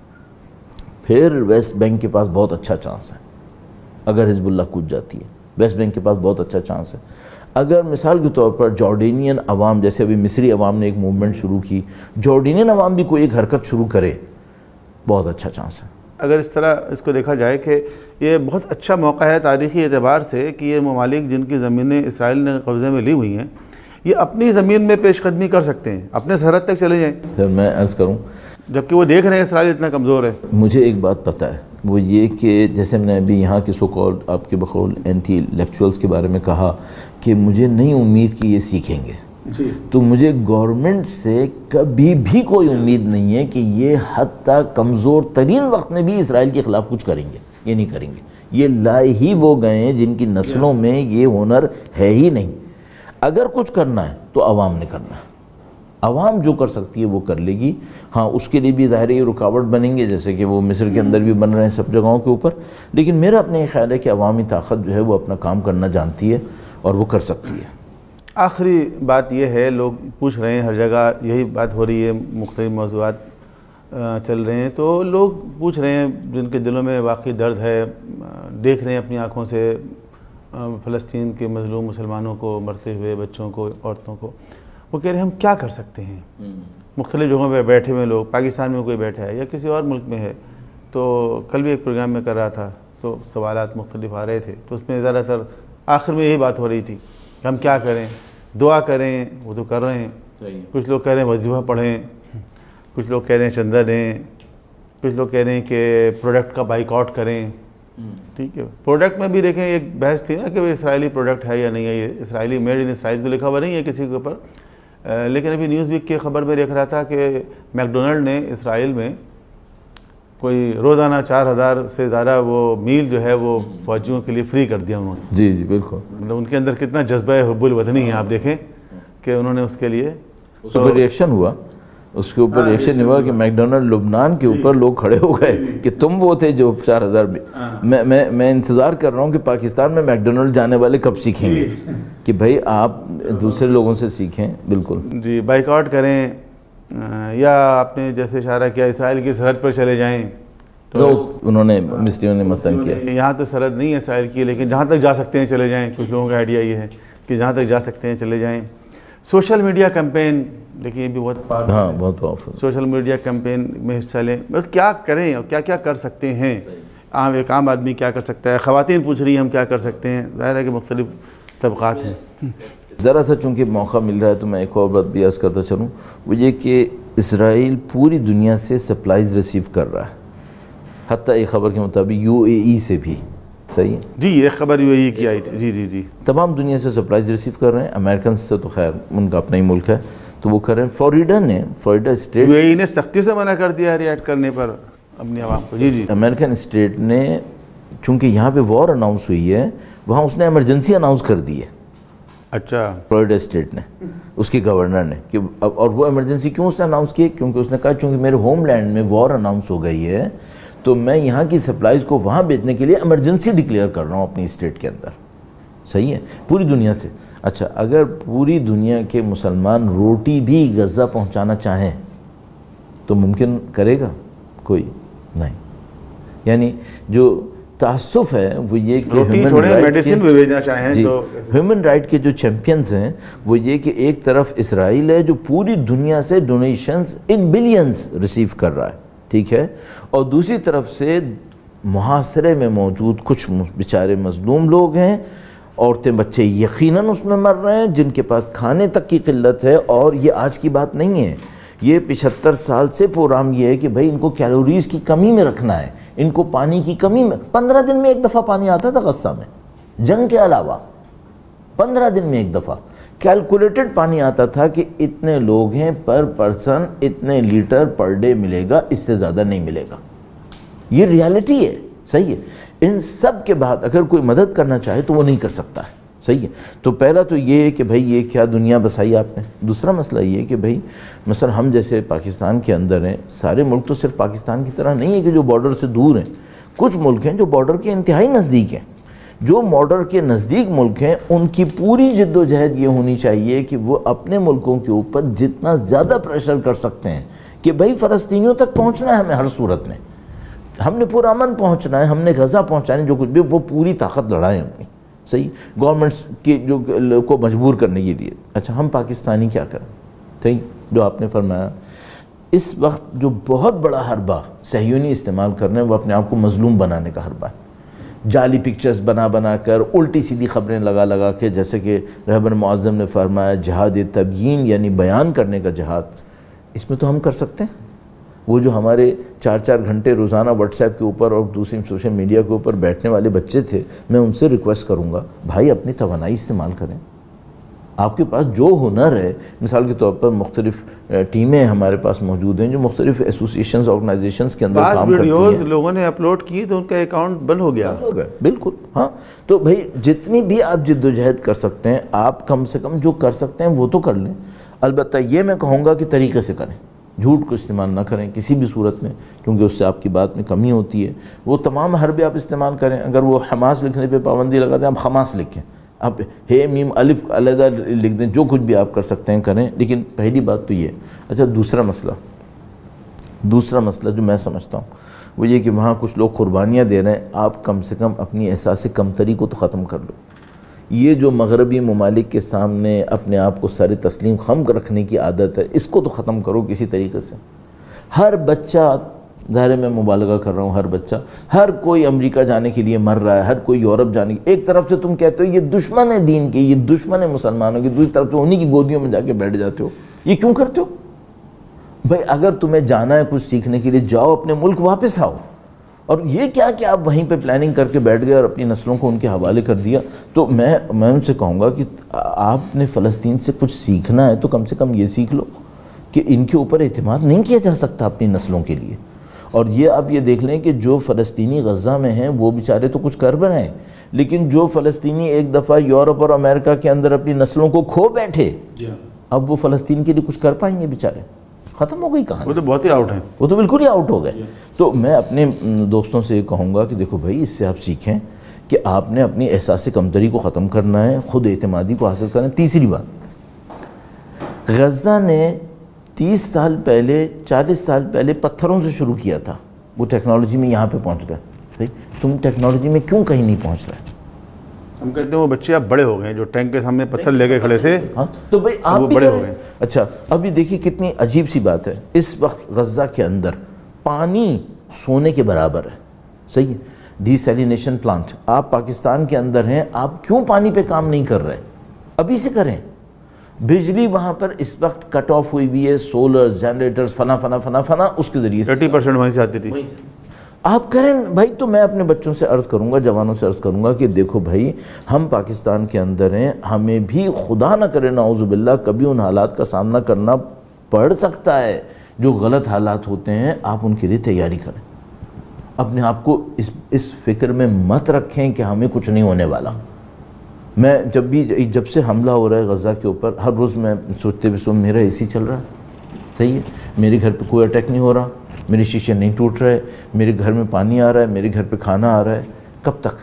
پھر ویسٹ بینک کے پاس بہت اچھا چانس ہے۔ اگر حزب اللہ کود جاتی ہے ویسٹ بینک کے پاس بہت اچھا چانس ہے۔ اگر مثال کے طور پر جارڈینین عوام، جیسے ابھی مصری عوام نے ایک موومنٹ شروع کی، جارڈینین عوام بھی کوئی ایک حرکت شروع کرے، بہت اچھا چانس ہے۔ اگر اس طرح اس کو دیکھا جائے کہ یہ بہت اچھا موقع ہے تاریخی اعتبار سے کہ یہ ممالک جن کی زمینیں اسرائیل نے قبضے میں لی ہوئی ہیں، یہ اپنی زمین میں پیش قدمی کر سکتے ہیں، اپنے سرحد تک چلے جائیں. سر میں عرض کروں، جبکہ وہ دیکھ رہے ہیں اسرائیل اتنا کمزور ہے. مجھے ایک بات پتہ ہے، وہ یہ کہ جیسے میں نے ابھی یہاں کے سو کال آپ کے بقول اینٹی لیکچولز کے بارے میں کہا کہ مجھے نہیں امید کہ یہ سیکھیں گے، تو مجھے گورنمنٹ سے کبھی بھی کوئی امید نہیں ہے کہ یہ حتیٰ کمزور ترین وقت میں بھی اسرائیل کے خلاف کچھ کریں گے. یہ نہیں کریں گے. یہ لائے ہی وہ گئے ہیں جن کی نسلوں میں یہ ہنر ہے ہی نہیں. اگر کچھ کرنا ہے تو عوام نے کرنا ہے. عوام جو کر سکتی ہے وہ کر لے گی. ہاں اس کے لیے بھی ظاہر یہ رکاوٹ بنیں گے، جیسے کہ وہ مصر کے اندر بھی بن رہے ہیں سب جگہوں کے اوپر. لیکن میرا اپنا یہ خیال ہے کہ عوامی طاقت جو ہے وہ اپنا کام کرنا جانتی ہے اور وہ کر سکتی ہے. آخری بات یہ ہے، لوگ پوچھ رہے ہیں، ہر جگہ یہی بات ہو رہی ہے، مختلف موضوعات چل رہے ہیں، تو لوگ پوچھ رہے ہیں جن کے دلوں میں واقعی درد ہے، دیکھ رہے ہیں اپنی آنکھوں سے فلسطین کے مظلوم مسلمانوں کو، مرتے ہوئے بچوں کو، عورتوں کو. وہ کہہ رہے ہیں ہم کیا کر سکتے ہیں. مختلف جگہوں پہ بیٹھے ہوئے لوگ، پاکستان میں کوئی بیٹھا ہے یا کسی اور ملک میں ہے. تو کل بھی ایک پروگرام میں کر رہا تھا تو سوالات مختلف آ رہے تھے، تو اس میں زیادہ تر آخر میں یہی بات ہو رہی تھی کہ ہم کیا کریں. دعا کریں، وہ تو کر رہے ہیں. کچھ لوگ کہہ رہے ہیں وظیفہ پڑھیں، کچھ لوگ کہہ رہے ہیں چندہ دیں، کچھ لوگ کہہ رہے ہیں کہ پروڈکٹ کا بائیک آؤٹ کریں. ٹھیک ہے، پروڈکٹ میں بھی دیکھیں ایک بحث تھی نا کہ وہ اسرائیلی پروڈکٹ ہے یا نہیں ہے. یہ اسرائیلی میڈ ان اسرائیل تو لکھا ہوا نہیں ہے کسی کے اوپر. لیکن ابھی نیوز ویک کی خبر میں دیکھ رہا تھا کہ میکڈونلڈ نے اسرائیل میں کوئی روزانہ 4000 سے زیادہ وہ میل جو ہے وہ فوجیوں کے لیے فری کر دیا انہوں نے. جی جی بالکل. مطلب ان کے اندر کتنا جذبہ حب الوطنی ہے، آپ دیکھیں کہ انہوں نے اس کے لیے اس پر ریئیکشن ہوا. اس کے اوپر ریئیکشن ہوا کہ میکڈونلڈ لبنان کے اوپر لوگ کھڑے ہو گئے کہ تم وہ تھے جو 4000 میں انتظار کر رہا ہوں کہ پاکستان میں میکڈونلڈ جانے والے کب سیکھیں گے کہ بھائی آپ دوسرے لوگوں سے سیکھیں. بالکل جی، بائیک آؤٹ کریں، یا آپ نے جیسے اشارہ کیا اسرائیل کی سرحد پر چلے جائیں. تو انہوں نے مصریوں نے مثلا کیا یہاں تو سرحد نہیں ہے اسرائیل کی، لیکن جہاں تک جا سکتے ہیں چلے جائیں. کچھ لوگوں کا آئیڈیا یہ ہے کہ جہاں تک جا سکتے ہیں چلے جائیں. سوشل میڈیا کیمپین دیکھیں، یہ بھی بہت بہت پاورفل. سوشل میڈیا کیمپین میں حصہ لیں. بس کیا کریں اور کیا کیا کر سکتے ہیں. ایک عام آدمی کیا کر سکتا ہے. خواتین پوچھ رہی ہیں ہم کیا کر سکتے ہیں. ظاہر ہے کہ مختلف طبقات ہیں. ذرا سا چونکہ موقع مل رہا ہے تو میں ایک اور بات بھی عرض کرتا چلوں، وہ یہ کہ اسرائیل پوری دنیا سے سپلائز ریسیو کر رہا ہے، حتیٰ ایک خبر کے مطابق UAE سے بھی. صحیح ہے جی، ایک خبر UAE کی آئی تھی. جی جی جی، تمام دنیا سے سپلائز ریسیو کر رہے ہیں. امریکن سے تو خیر ان کا اپنا ہی ملک ہے تو وہ کر رہے ہیں. فلوریڈا اسٹیٹ UAE نے سختی سے منع کر دیا ریئیکٹ کرنے پر اپنی عوام کو. جی جی، امریکن اسٹیٹ نے چونکہ یہاں پہ وار اناؤنس ہوئی ہے، وہاں اس نے ایمرجنسی اناؤنس کر دی ہے. اچھا، فلوریڈا اسٹیٹ نے، اس کے گورنر نے کہ اور وہ ایمرجنسی کیوں اس نے اناؤنس کی؟ کیونکہ اس نے کہا چونکہ میرے ہوم لینڈ میں وار اناؤنس ہو گئی ہے تو میں یہاں کی سپلائز کو وہاں بیچنے کے لیے ایمرجنسی ڈکلیئر کر رہا ہوں اپنی اسٹیٹ کے اندر. صحیح ہے، پوری دنیا سے. اچھا، اگر پوری دنیا کے مسلمان روٹی بھی غزہ پہنچانا چاہیں تو ممکن کرے گا کوئی؟ نہیں. یعنی جو تعصف ہے وہ یہ کہ میڈیسن بھی بھیجنا چاہیں تو ہیومن رائٹ کے جو چیمپئنز ہیں وہ یہ کہ ایک طرف اسرائیل ہے جو پوری دنیا سے ڈونیشنز ان بلینز ریسیو کر رہا ہے، ٹھیک ہے، اور دوسری طرف سے محاصرے میں موجود کچھ بیچارے مظلوم لوگ ہیں، عورتیں بچے یقیناً اس میں مر رہے ہیں جن کے پاس کھانے تک کی قلت ہے. اور یہ آج کی بات نہیں ہے، یہ 75 سال سے پروگرام یہ ہے کہ بھائی ان کو کیلوریز کی کمی میں رکھنا ہے، ان کو پانی کی کمی میں. 15 دن میں ایک دفعہ پانی آتا تھا غزہ میں، جنگ کے علاوہ 15 دن میں ایک دفعہ کیلکولیٹڈ پانی آتا تھا کہ اتنے لوگ ہیں پر پرسن اتنے لیٹر پر ڈے ملے گا، اس سے زیادہ نہیں ملے گا. یہ ریالٹی ہے. صحیح ہے. ان سب کے بعد اگر کوئی مدد کرنا چاہے تو وہ نہیں کر سکتا ہے. صحیح ہے. تو پہلا تو یہ ہے کہ بھائی یہ کیا دنیا بسائی آپ نے. دوسرا مسئلہ یہ ہے کہ بھائی مثلا ہم جیسے پاکستان کے اندر ہیں، سارے ملک تو صرف پاکستان کی طرح نہیں ہے کہ جو بارڈر سے دور ہیں. کچھ ملک ہیں جو بارڈر کے انتہائی نزدیک ہیں. جو بارڈر کے نزدیک ملک ہیں ان کی پوری جد و جہد یہ ہونی چاہیے کہ وہ اپنے ملکوں کے اوپر جتنا زیادہ پریشر کر سکتے ہیں کہ بھائی فلسطینیوں تک پہنچنا ہے ہمیں ہر صورت میں، ہم نے پورا امن پہنچنا ہے، ہم نے غزہ پہنچانے جو کچھ بھی وہ پوری طاقت لڑائیں اپنی. صحیح، گورنمنٹس کے جو کو مجبور کرنے کے لیے. اچھا، ہم پاکستانی کیا کریں؟ صحیح، جو آپ نے فرمایا اس وقت جو بہت بڑا حربہ صہیونی استعمال کر رہے ہیں وہ اپنے آپ کو مظلوم بنانے کا حربہ ہے. جعلی پکچرز بنا بنا کر الٹی سیدھی خبریں لگا لگا کے، جیسے کہ رہبر معظم نے فرمایا جہاد تبیین یعنی بیان کرنے کا جہاد، اس میں تو ہم کر سکتے ہیں۔ وہ جو ہمارے 4 گھنٹے روزانہ واٹس ایپ کے اوپر اور دوسری سوشل میڈیا کے اوپر بیٹھنے والے بچے تھے، میں ان سے ریکویسٹ کروں گا بھائی اپنی توانائی استعمال کریں۔ آپ کے پاس جو ہنر ہے، مثال کے طور پر مختلف ٹیمیں ہمارے پاس موجود ہیں جو مختلف ایسوسیشنز آرگنائزیشنز کے اندر کام کرتی ہیں۔ بعض ویڈیوز لوگوں نے اپلوڈ کی تو ان کا اکاؤنٹ بند ہو گیا۔ بالکل ہاں، تو بھائی جتنی بھی آپ جد و جہد کر سکتے ہیں، آپ کم سے کم جو کر سکتے ہیں وہ تو کر لیں۔ البتہ یہ میں کہوں گا کہ طریقے سے کریں، جھوٹ کو استعمال نہ کریں کسی بھی صورت میں، کیونکہ اس سے آپ کی بات میں کمی ہوتی ہے۔ وہ تمام حربے آپ استعمال کریں، اگر وہ حماس لکھنے پہ پابندی لگا دیں، آپ حماس لکھیں، آپ ہے میم الف علیحدہ لکھ دیں، جو کچھ بھی آپ کر سکتے ہیں کریں، لیکن پہلی بات تو یہ۔ اچھا، دوسرا مسئلہ جو میں سمجھتا ہوں وہ یہ کہ وہاں کچھ لوگ قربانیاں دے رہے ہیں، آپ کم سے کم اپنی احساس کمتری کو تو ختم کر لو۔ یہ جو مغربی ممالک کے سامنے اپنے آپ کو سر تسلیم خم رکھنے کی عادت ہے، اس کو تو ختم کرو کسی طریقے سے۔ ہر بچہ، ظاہر میں مبالغہ کر رہا ہوں، ہر بچہ، ہر کوئی امریکہ جانے کے لیے مر رہا ہے، ہر کوئی یورپ جانے کی، ایک طرف سے تم کہتے ہو یہ دشمن ہے دین کی، یہ دشمن ہے مسلمانوں کی، دوسری طرف سے انہی کی گودیوں میں جا کے بیٹھ جاتے ہو۔ یہ کیوں کرتے ہو بھائی؟ اگر تمہیں جانا ہے کچھ سیکھنے کے لیے، جاؤ اپنے ملک واپس آؤ۔ اور یہ کیا کہ آپ وہیں پہ پلاننگ کر کے بیٹھ گئے اور اپنی نسلوں کو ان کے حوالے کر دیا۔ تو میں ان سے کہوں گا کہ آپ نے فلسطین سے کچھ سیکھنا ہے تو کم سے کم یہ سیکھ لو کہ ان کے اوپر اعتماد نہیں کیا جا سکتا اپنی نسلوں کے لیے۔ اور یہ آپ یہ دیکھ لیں کہ جو فلسطینی غزہ میں ہیں وہ بیچارے تو کچھ کر رہے ہیں، لیکن جو فلسطینی ایک دفعہ یورپ اور امریکہ کے اندر اپنی نسلوں کو کھو بیٹھے، اب وہ فلسطین کے لیے کچھ کر پائیں گے بیچارے؟ ختم ہو گئی کہانی، وہ تو بہت ہی آؤٹ ہیں، وہ تو بالکل ہی آؤٹ ہو گئے۔ تو میں اپنے دوستوں سے یہ کہوں گا کہ دیکھو بھائی، اس سے آپ سیکھیں کہ آپ نے اپنی احساس کمتری کو ختم کرنا ہے، خود اعتمادی کو حاصل کرنا ہے۔ تیسری بات، غزہ نے 30 سال پہلے 40 سال پہلے پتھروں سے شروع کیا تھا، وہ ٹیکنالوجی میں یہاں پہ پہنچ گئے۔ بھائی تم ٹیکنالوجی میں کیوں کہیں نہیں پہنچ رہے؟ ہم کہتے ہیں وہ بچے اب بڑے ہو گئے جو ٹینک کے سامنے پتھر لے کے کھڑے تھے، ہاں تو بھائی آپ بھی بڑے ہو گئے۔ اچھا ابھی دیکھیے کتنی عجیب سی بات ہے، اس وقت غزہ کے اندر پانی سونے کے برابر ہے، صحیح ہے؟ ڈی سیلینیشن پلانٹ، آپ پاکستان کے اندر ہیں، آپ کیوں پانی پہ کام نہیں کر رہے؟ ابھی سے کریں۔ بجلی وہاں پر اس وقت کٹ آف ہوئی بھی ہے، سولر جنریٹرز فنا فنا فنا فنا، اس کے ذریعے 30% وہیں سے آتی تھی۔ آپ کریں بھائی۔ تو میں اپنے بچوں سے عرض کروں گا، جوانوں سے عرض کروں گا کہ دیکھو بھائی، ہم پاکستان کے اندر ہیں، ہمیں بھی خدا نہ کرے نعوذ باللہ کبھی ان حالات کا سامنا کرنا پڑ سکتا ہے جو غلط حالات ہوتے ہیں، آپ ان کے لیے تیاری کریں۔ اپنے آپ کو اس فکر میں مت رکھیں کہ ہمیں کچھ نہیں ہونے والا۔ میں جب سے حملہ ہو رہا ہے غزہ کے اوپر، ہر روز میں سوچتے ہوئے میرا اے سی چل رہا ہے، صحیح ہے، میرے گھر پہ کوئی اٹیک نہیں ہو رہا، میرے شیشے نہیں ٹوٹ رہے، میرے گھر میں پانی آ رہا ہے، میرے گھر پہ کھانا آ رہا ہے۔ کب تک؟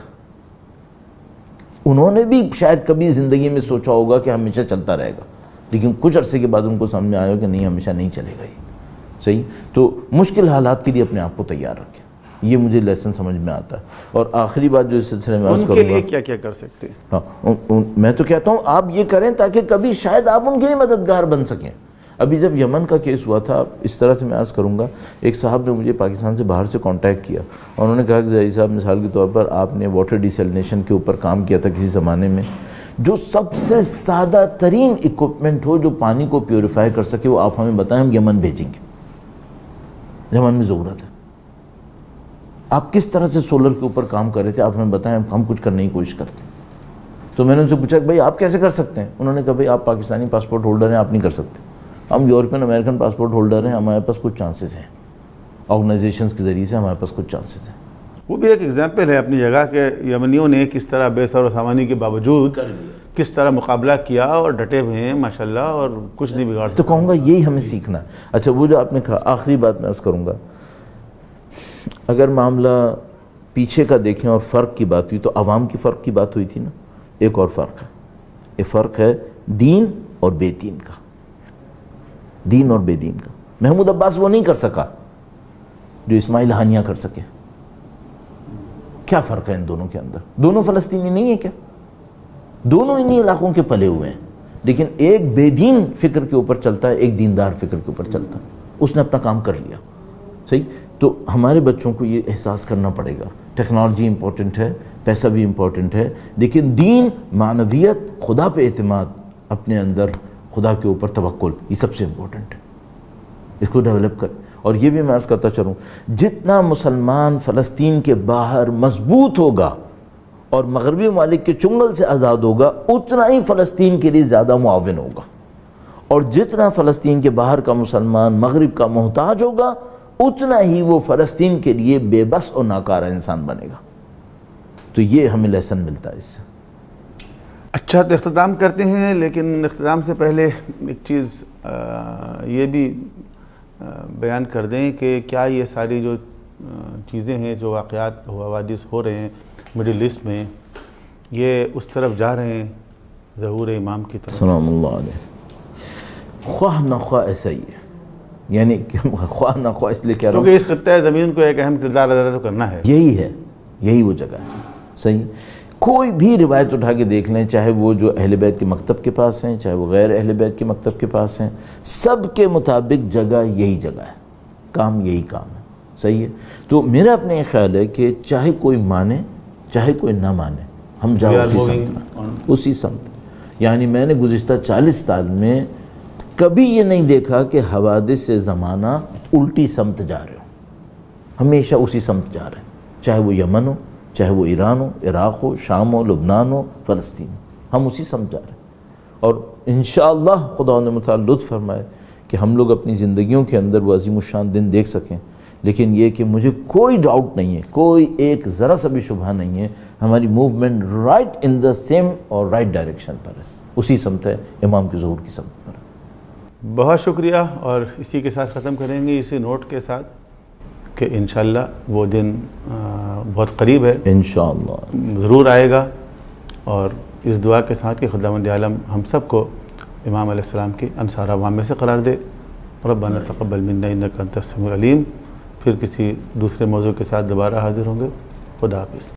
انہوں نے بھی شاید کبھی زندگی میں سوچا ہوگا کہ ہمیشہ چلتا رہے گا، لیکن کچھ عرصے کے بعد ان کو سامنے آیا کہ نہیں، ہمیشہ نہیں چلے گا یہ، صحیح۔ تو مشکل حالات کے لیے اپنے آپ کو تیار رکھیں، یہ مجھے لیسن سمجھ میں آتا ہے۔ اور آخری بات جو اس سلسلے میں عرض کروں گا، ان کے لیے کیا کیا کر سکتے ہیں؟ ہاں میں تو کہتا ہوں آپ یہ کریں تاکہ کبھی شاید آپ ان کے لیے مددگار بن سکیں۔ ابھی جب یمن کا کیس ہوا تھا، اس طرح سے میں عرض کروں گا، ایک صاحب نے مجھے پاکستان سے باہر سے کانٹیکٹ کیا اور انہوں نے کہا کہ زئی صاحب، مثال کے طور پر آپ نے واٹر ڈیسیلینیشن کے اوپر کام کیا تھا کسی زمانے میں، جو سب سے سادہ ترین اکوپمنٹ ہو جو پانی کو پیوریفائی کر سکے وہ آپ ہمیں بتائیں، ہم یمن بھیجیں گے، یمن میں ضرورت ہے۔ آپ کس طرح سے سولر کے اوپر کام کر رہے تھے، آپ ہمیں بتائیں، ہم کچھ کرنے کی کوشش کرتے ہیں۔ تو میں نے ان سے پوچھا کہ بھائی آپ کیسے کر سکتے ہیں؟ انہوں نے کہا بھائی آپ پاکستانی پاسپورٹ ہولڈر ہیں، آپ نہیں کر سکتے، ہم یورپین امریکن پاسپورٹ ہولڈر ہیں، ہمارے پاس کچھ چانسز ہیں، آرگنائزیشنز کے ذریعے سے ہمارے پاس کچھ چانسز ہیں۔ وہ بھی ایک ایگزامپل ہے اپنی جگہ کہ یمنیوں نے کس طرح بے سر و سامانی کے باوجود کس طرح مقابلہ کیا اور ڈٹے ہوئے ہیں ماشاءاللہ، اور کچھ نہیں بگاڑ سکتے۔ تو کہوں گا یہی ہمیں سیکھنا ہے۔ اچھا وہ جو آپ نے کہا، آخری بات میں عرض کروں گا، اگر معاملہ پیچھے کا دیکھیں اور فرق کی بات ہوئی تو عوام کی فرق کی بات ہوئی تھی نا، ایک اور فرق ہے، یہ فرق ہے دین اور بے دین کا، دین اور بے دین کا۔ محمود عباس وہ نہیں کر سکا جو اسماعیل ہانیہ کر سکے۔ کیا فرق ہے ان دونوں کے اندر؟ دونوں فلسطینی نہیں ہیں کیا؟ دونوں انہی علاقوں کے پلے ہوئے ہیں، لیکن ایک بے دین فکر کے اوپر چلتا ہے، ایک دیندار فکر کے اوپر چلتا ہے۔ اس نے اپنا کام کر لیا، صحیح. تو ہمارے بچوں کو یہ احساس کرنا پڑے گا ٹیکنالوجی امپورٹنٹ ہے، پیسہ بھی امپورٹنٹ ہے، لیکن دین، معنویت، خدا پہ اعتماد اپنے اندر، خدا کے اوپر توکل، یہ سب سے امپورٹنٹ ہے. اس کو ڈیولپ کر. اور یہ بھی میں عرض کرتا چلوں، جتنا مسلمان فلسطین کے باہر مضبوط ہوگا اور مغربی ممالک کے چنگل سے آزاد ہوگا، اتنا ہی فلسطین کے لیے زیادہ معاون ہوگا. اور جتنا فلسطین کے باہر کا مسلمان مغرب کا محتاج ہوگا، اتنا ہی وہ فلسطین کے لیے بے بس اور ناکارہ انسان بنے گا. تو یہ ہمیں لیسن ملتا ہے اس سے. اچھا، تو اختتام کرتے ہیں، لیکن اختتام سے پہلے ایک چیز یہ بھی بیان کر دیں کہ کیا یہ ساری جو چیزیں ہیں، جو واقعات و حوادث ہو رہے ہیں مڈل ایسٹ میں، یہ اس طرف جا رہے ہیں ظہور امام کی طرف؟ سلام اللہ علیہ. خواہ نہ خواہ ایسا ہی ہے، یعنی خواہ نہ خواہ اس لیے کہہ رہا ہوں کیونکہ اس خطہ زمین کو ایک اہم کردار ادا تو کرنا ہے. یہی ہے، یہی وہ جگہ ہے. صحیح. کوئی بھی روایت اٹھا کے دیکھ لیں، چاہے وہ جو اہل بیت کے مکتب کے پاس ہیں، چاہے وہ غیر اہل بیت کے مکتب کے پاس ہیں، سب کے مطابق جگہ یہی جگہ ہے، کام یہی کام ہے. صحیح ہے. تو میرا اپنے یہ خیال ہے کہ چاہے کوئی مانے چاہے کوئی نہ مانے، ہم جاؤ اسی سمت. یعنی میں نے گزشتہ 40 سال میں کبھی یہ نہیں دیکھا کہ حوادث سے زمانہ الٹی سمت جا رہے ہو، ہمیشہ اسی سمت جا رہے ہیں، چاہے وہ یمن ہو، چاہے وہ ایران ہو، عراق ہو، شام ہو، لبنان ہو، فلسطین ہو، ہم اسی سمت جا رہے ہیں. اور انشاءاللہ خدا نے متعال لطف فرمائے کہ ہم لوگ اپنی زندگیوں کے اندر وہ عظیم الشان دن دیکھ سکیں. لیکن یہ کہ مجھے کوئی ڈاؤٹ نہیں ہے، کوئی ایک ذرا سا بھی شبہ نہیں ہے، ہماری movement right in the same اور رائٹ ڈائریکشن پر ہے، اسی سمت ہے، امام کے ظہور کی سمت پر ہے. بہت شکریہ. اور اسی کے ساتھ ختم کریں گے، اسی نوٹ کے ساتھ کہ انشاءاللہ وہ دن بہت قریب ہے، انشاءاللہ ضرور آئے گا. اور اس دعا کے ساتھ کہ خداوند عالم ہم سب کو امام علیہ السلام کی انصار عوام میں سے قرار دے. ربنا تقبل منا انک انت السمیع العلیم. پھر کسی دوسرے موضوع کے ساتھ دوبارہ حاضر ہوں گے. خدا حافظ.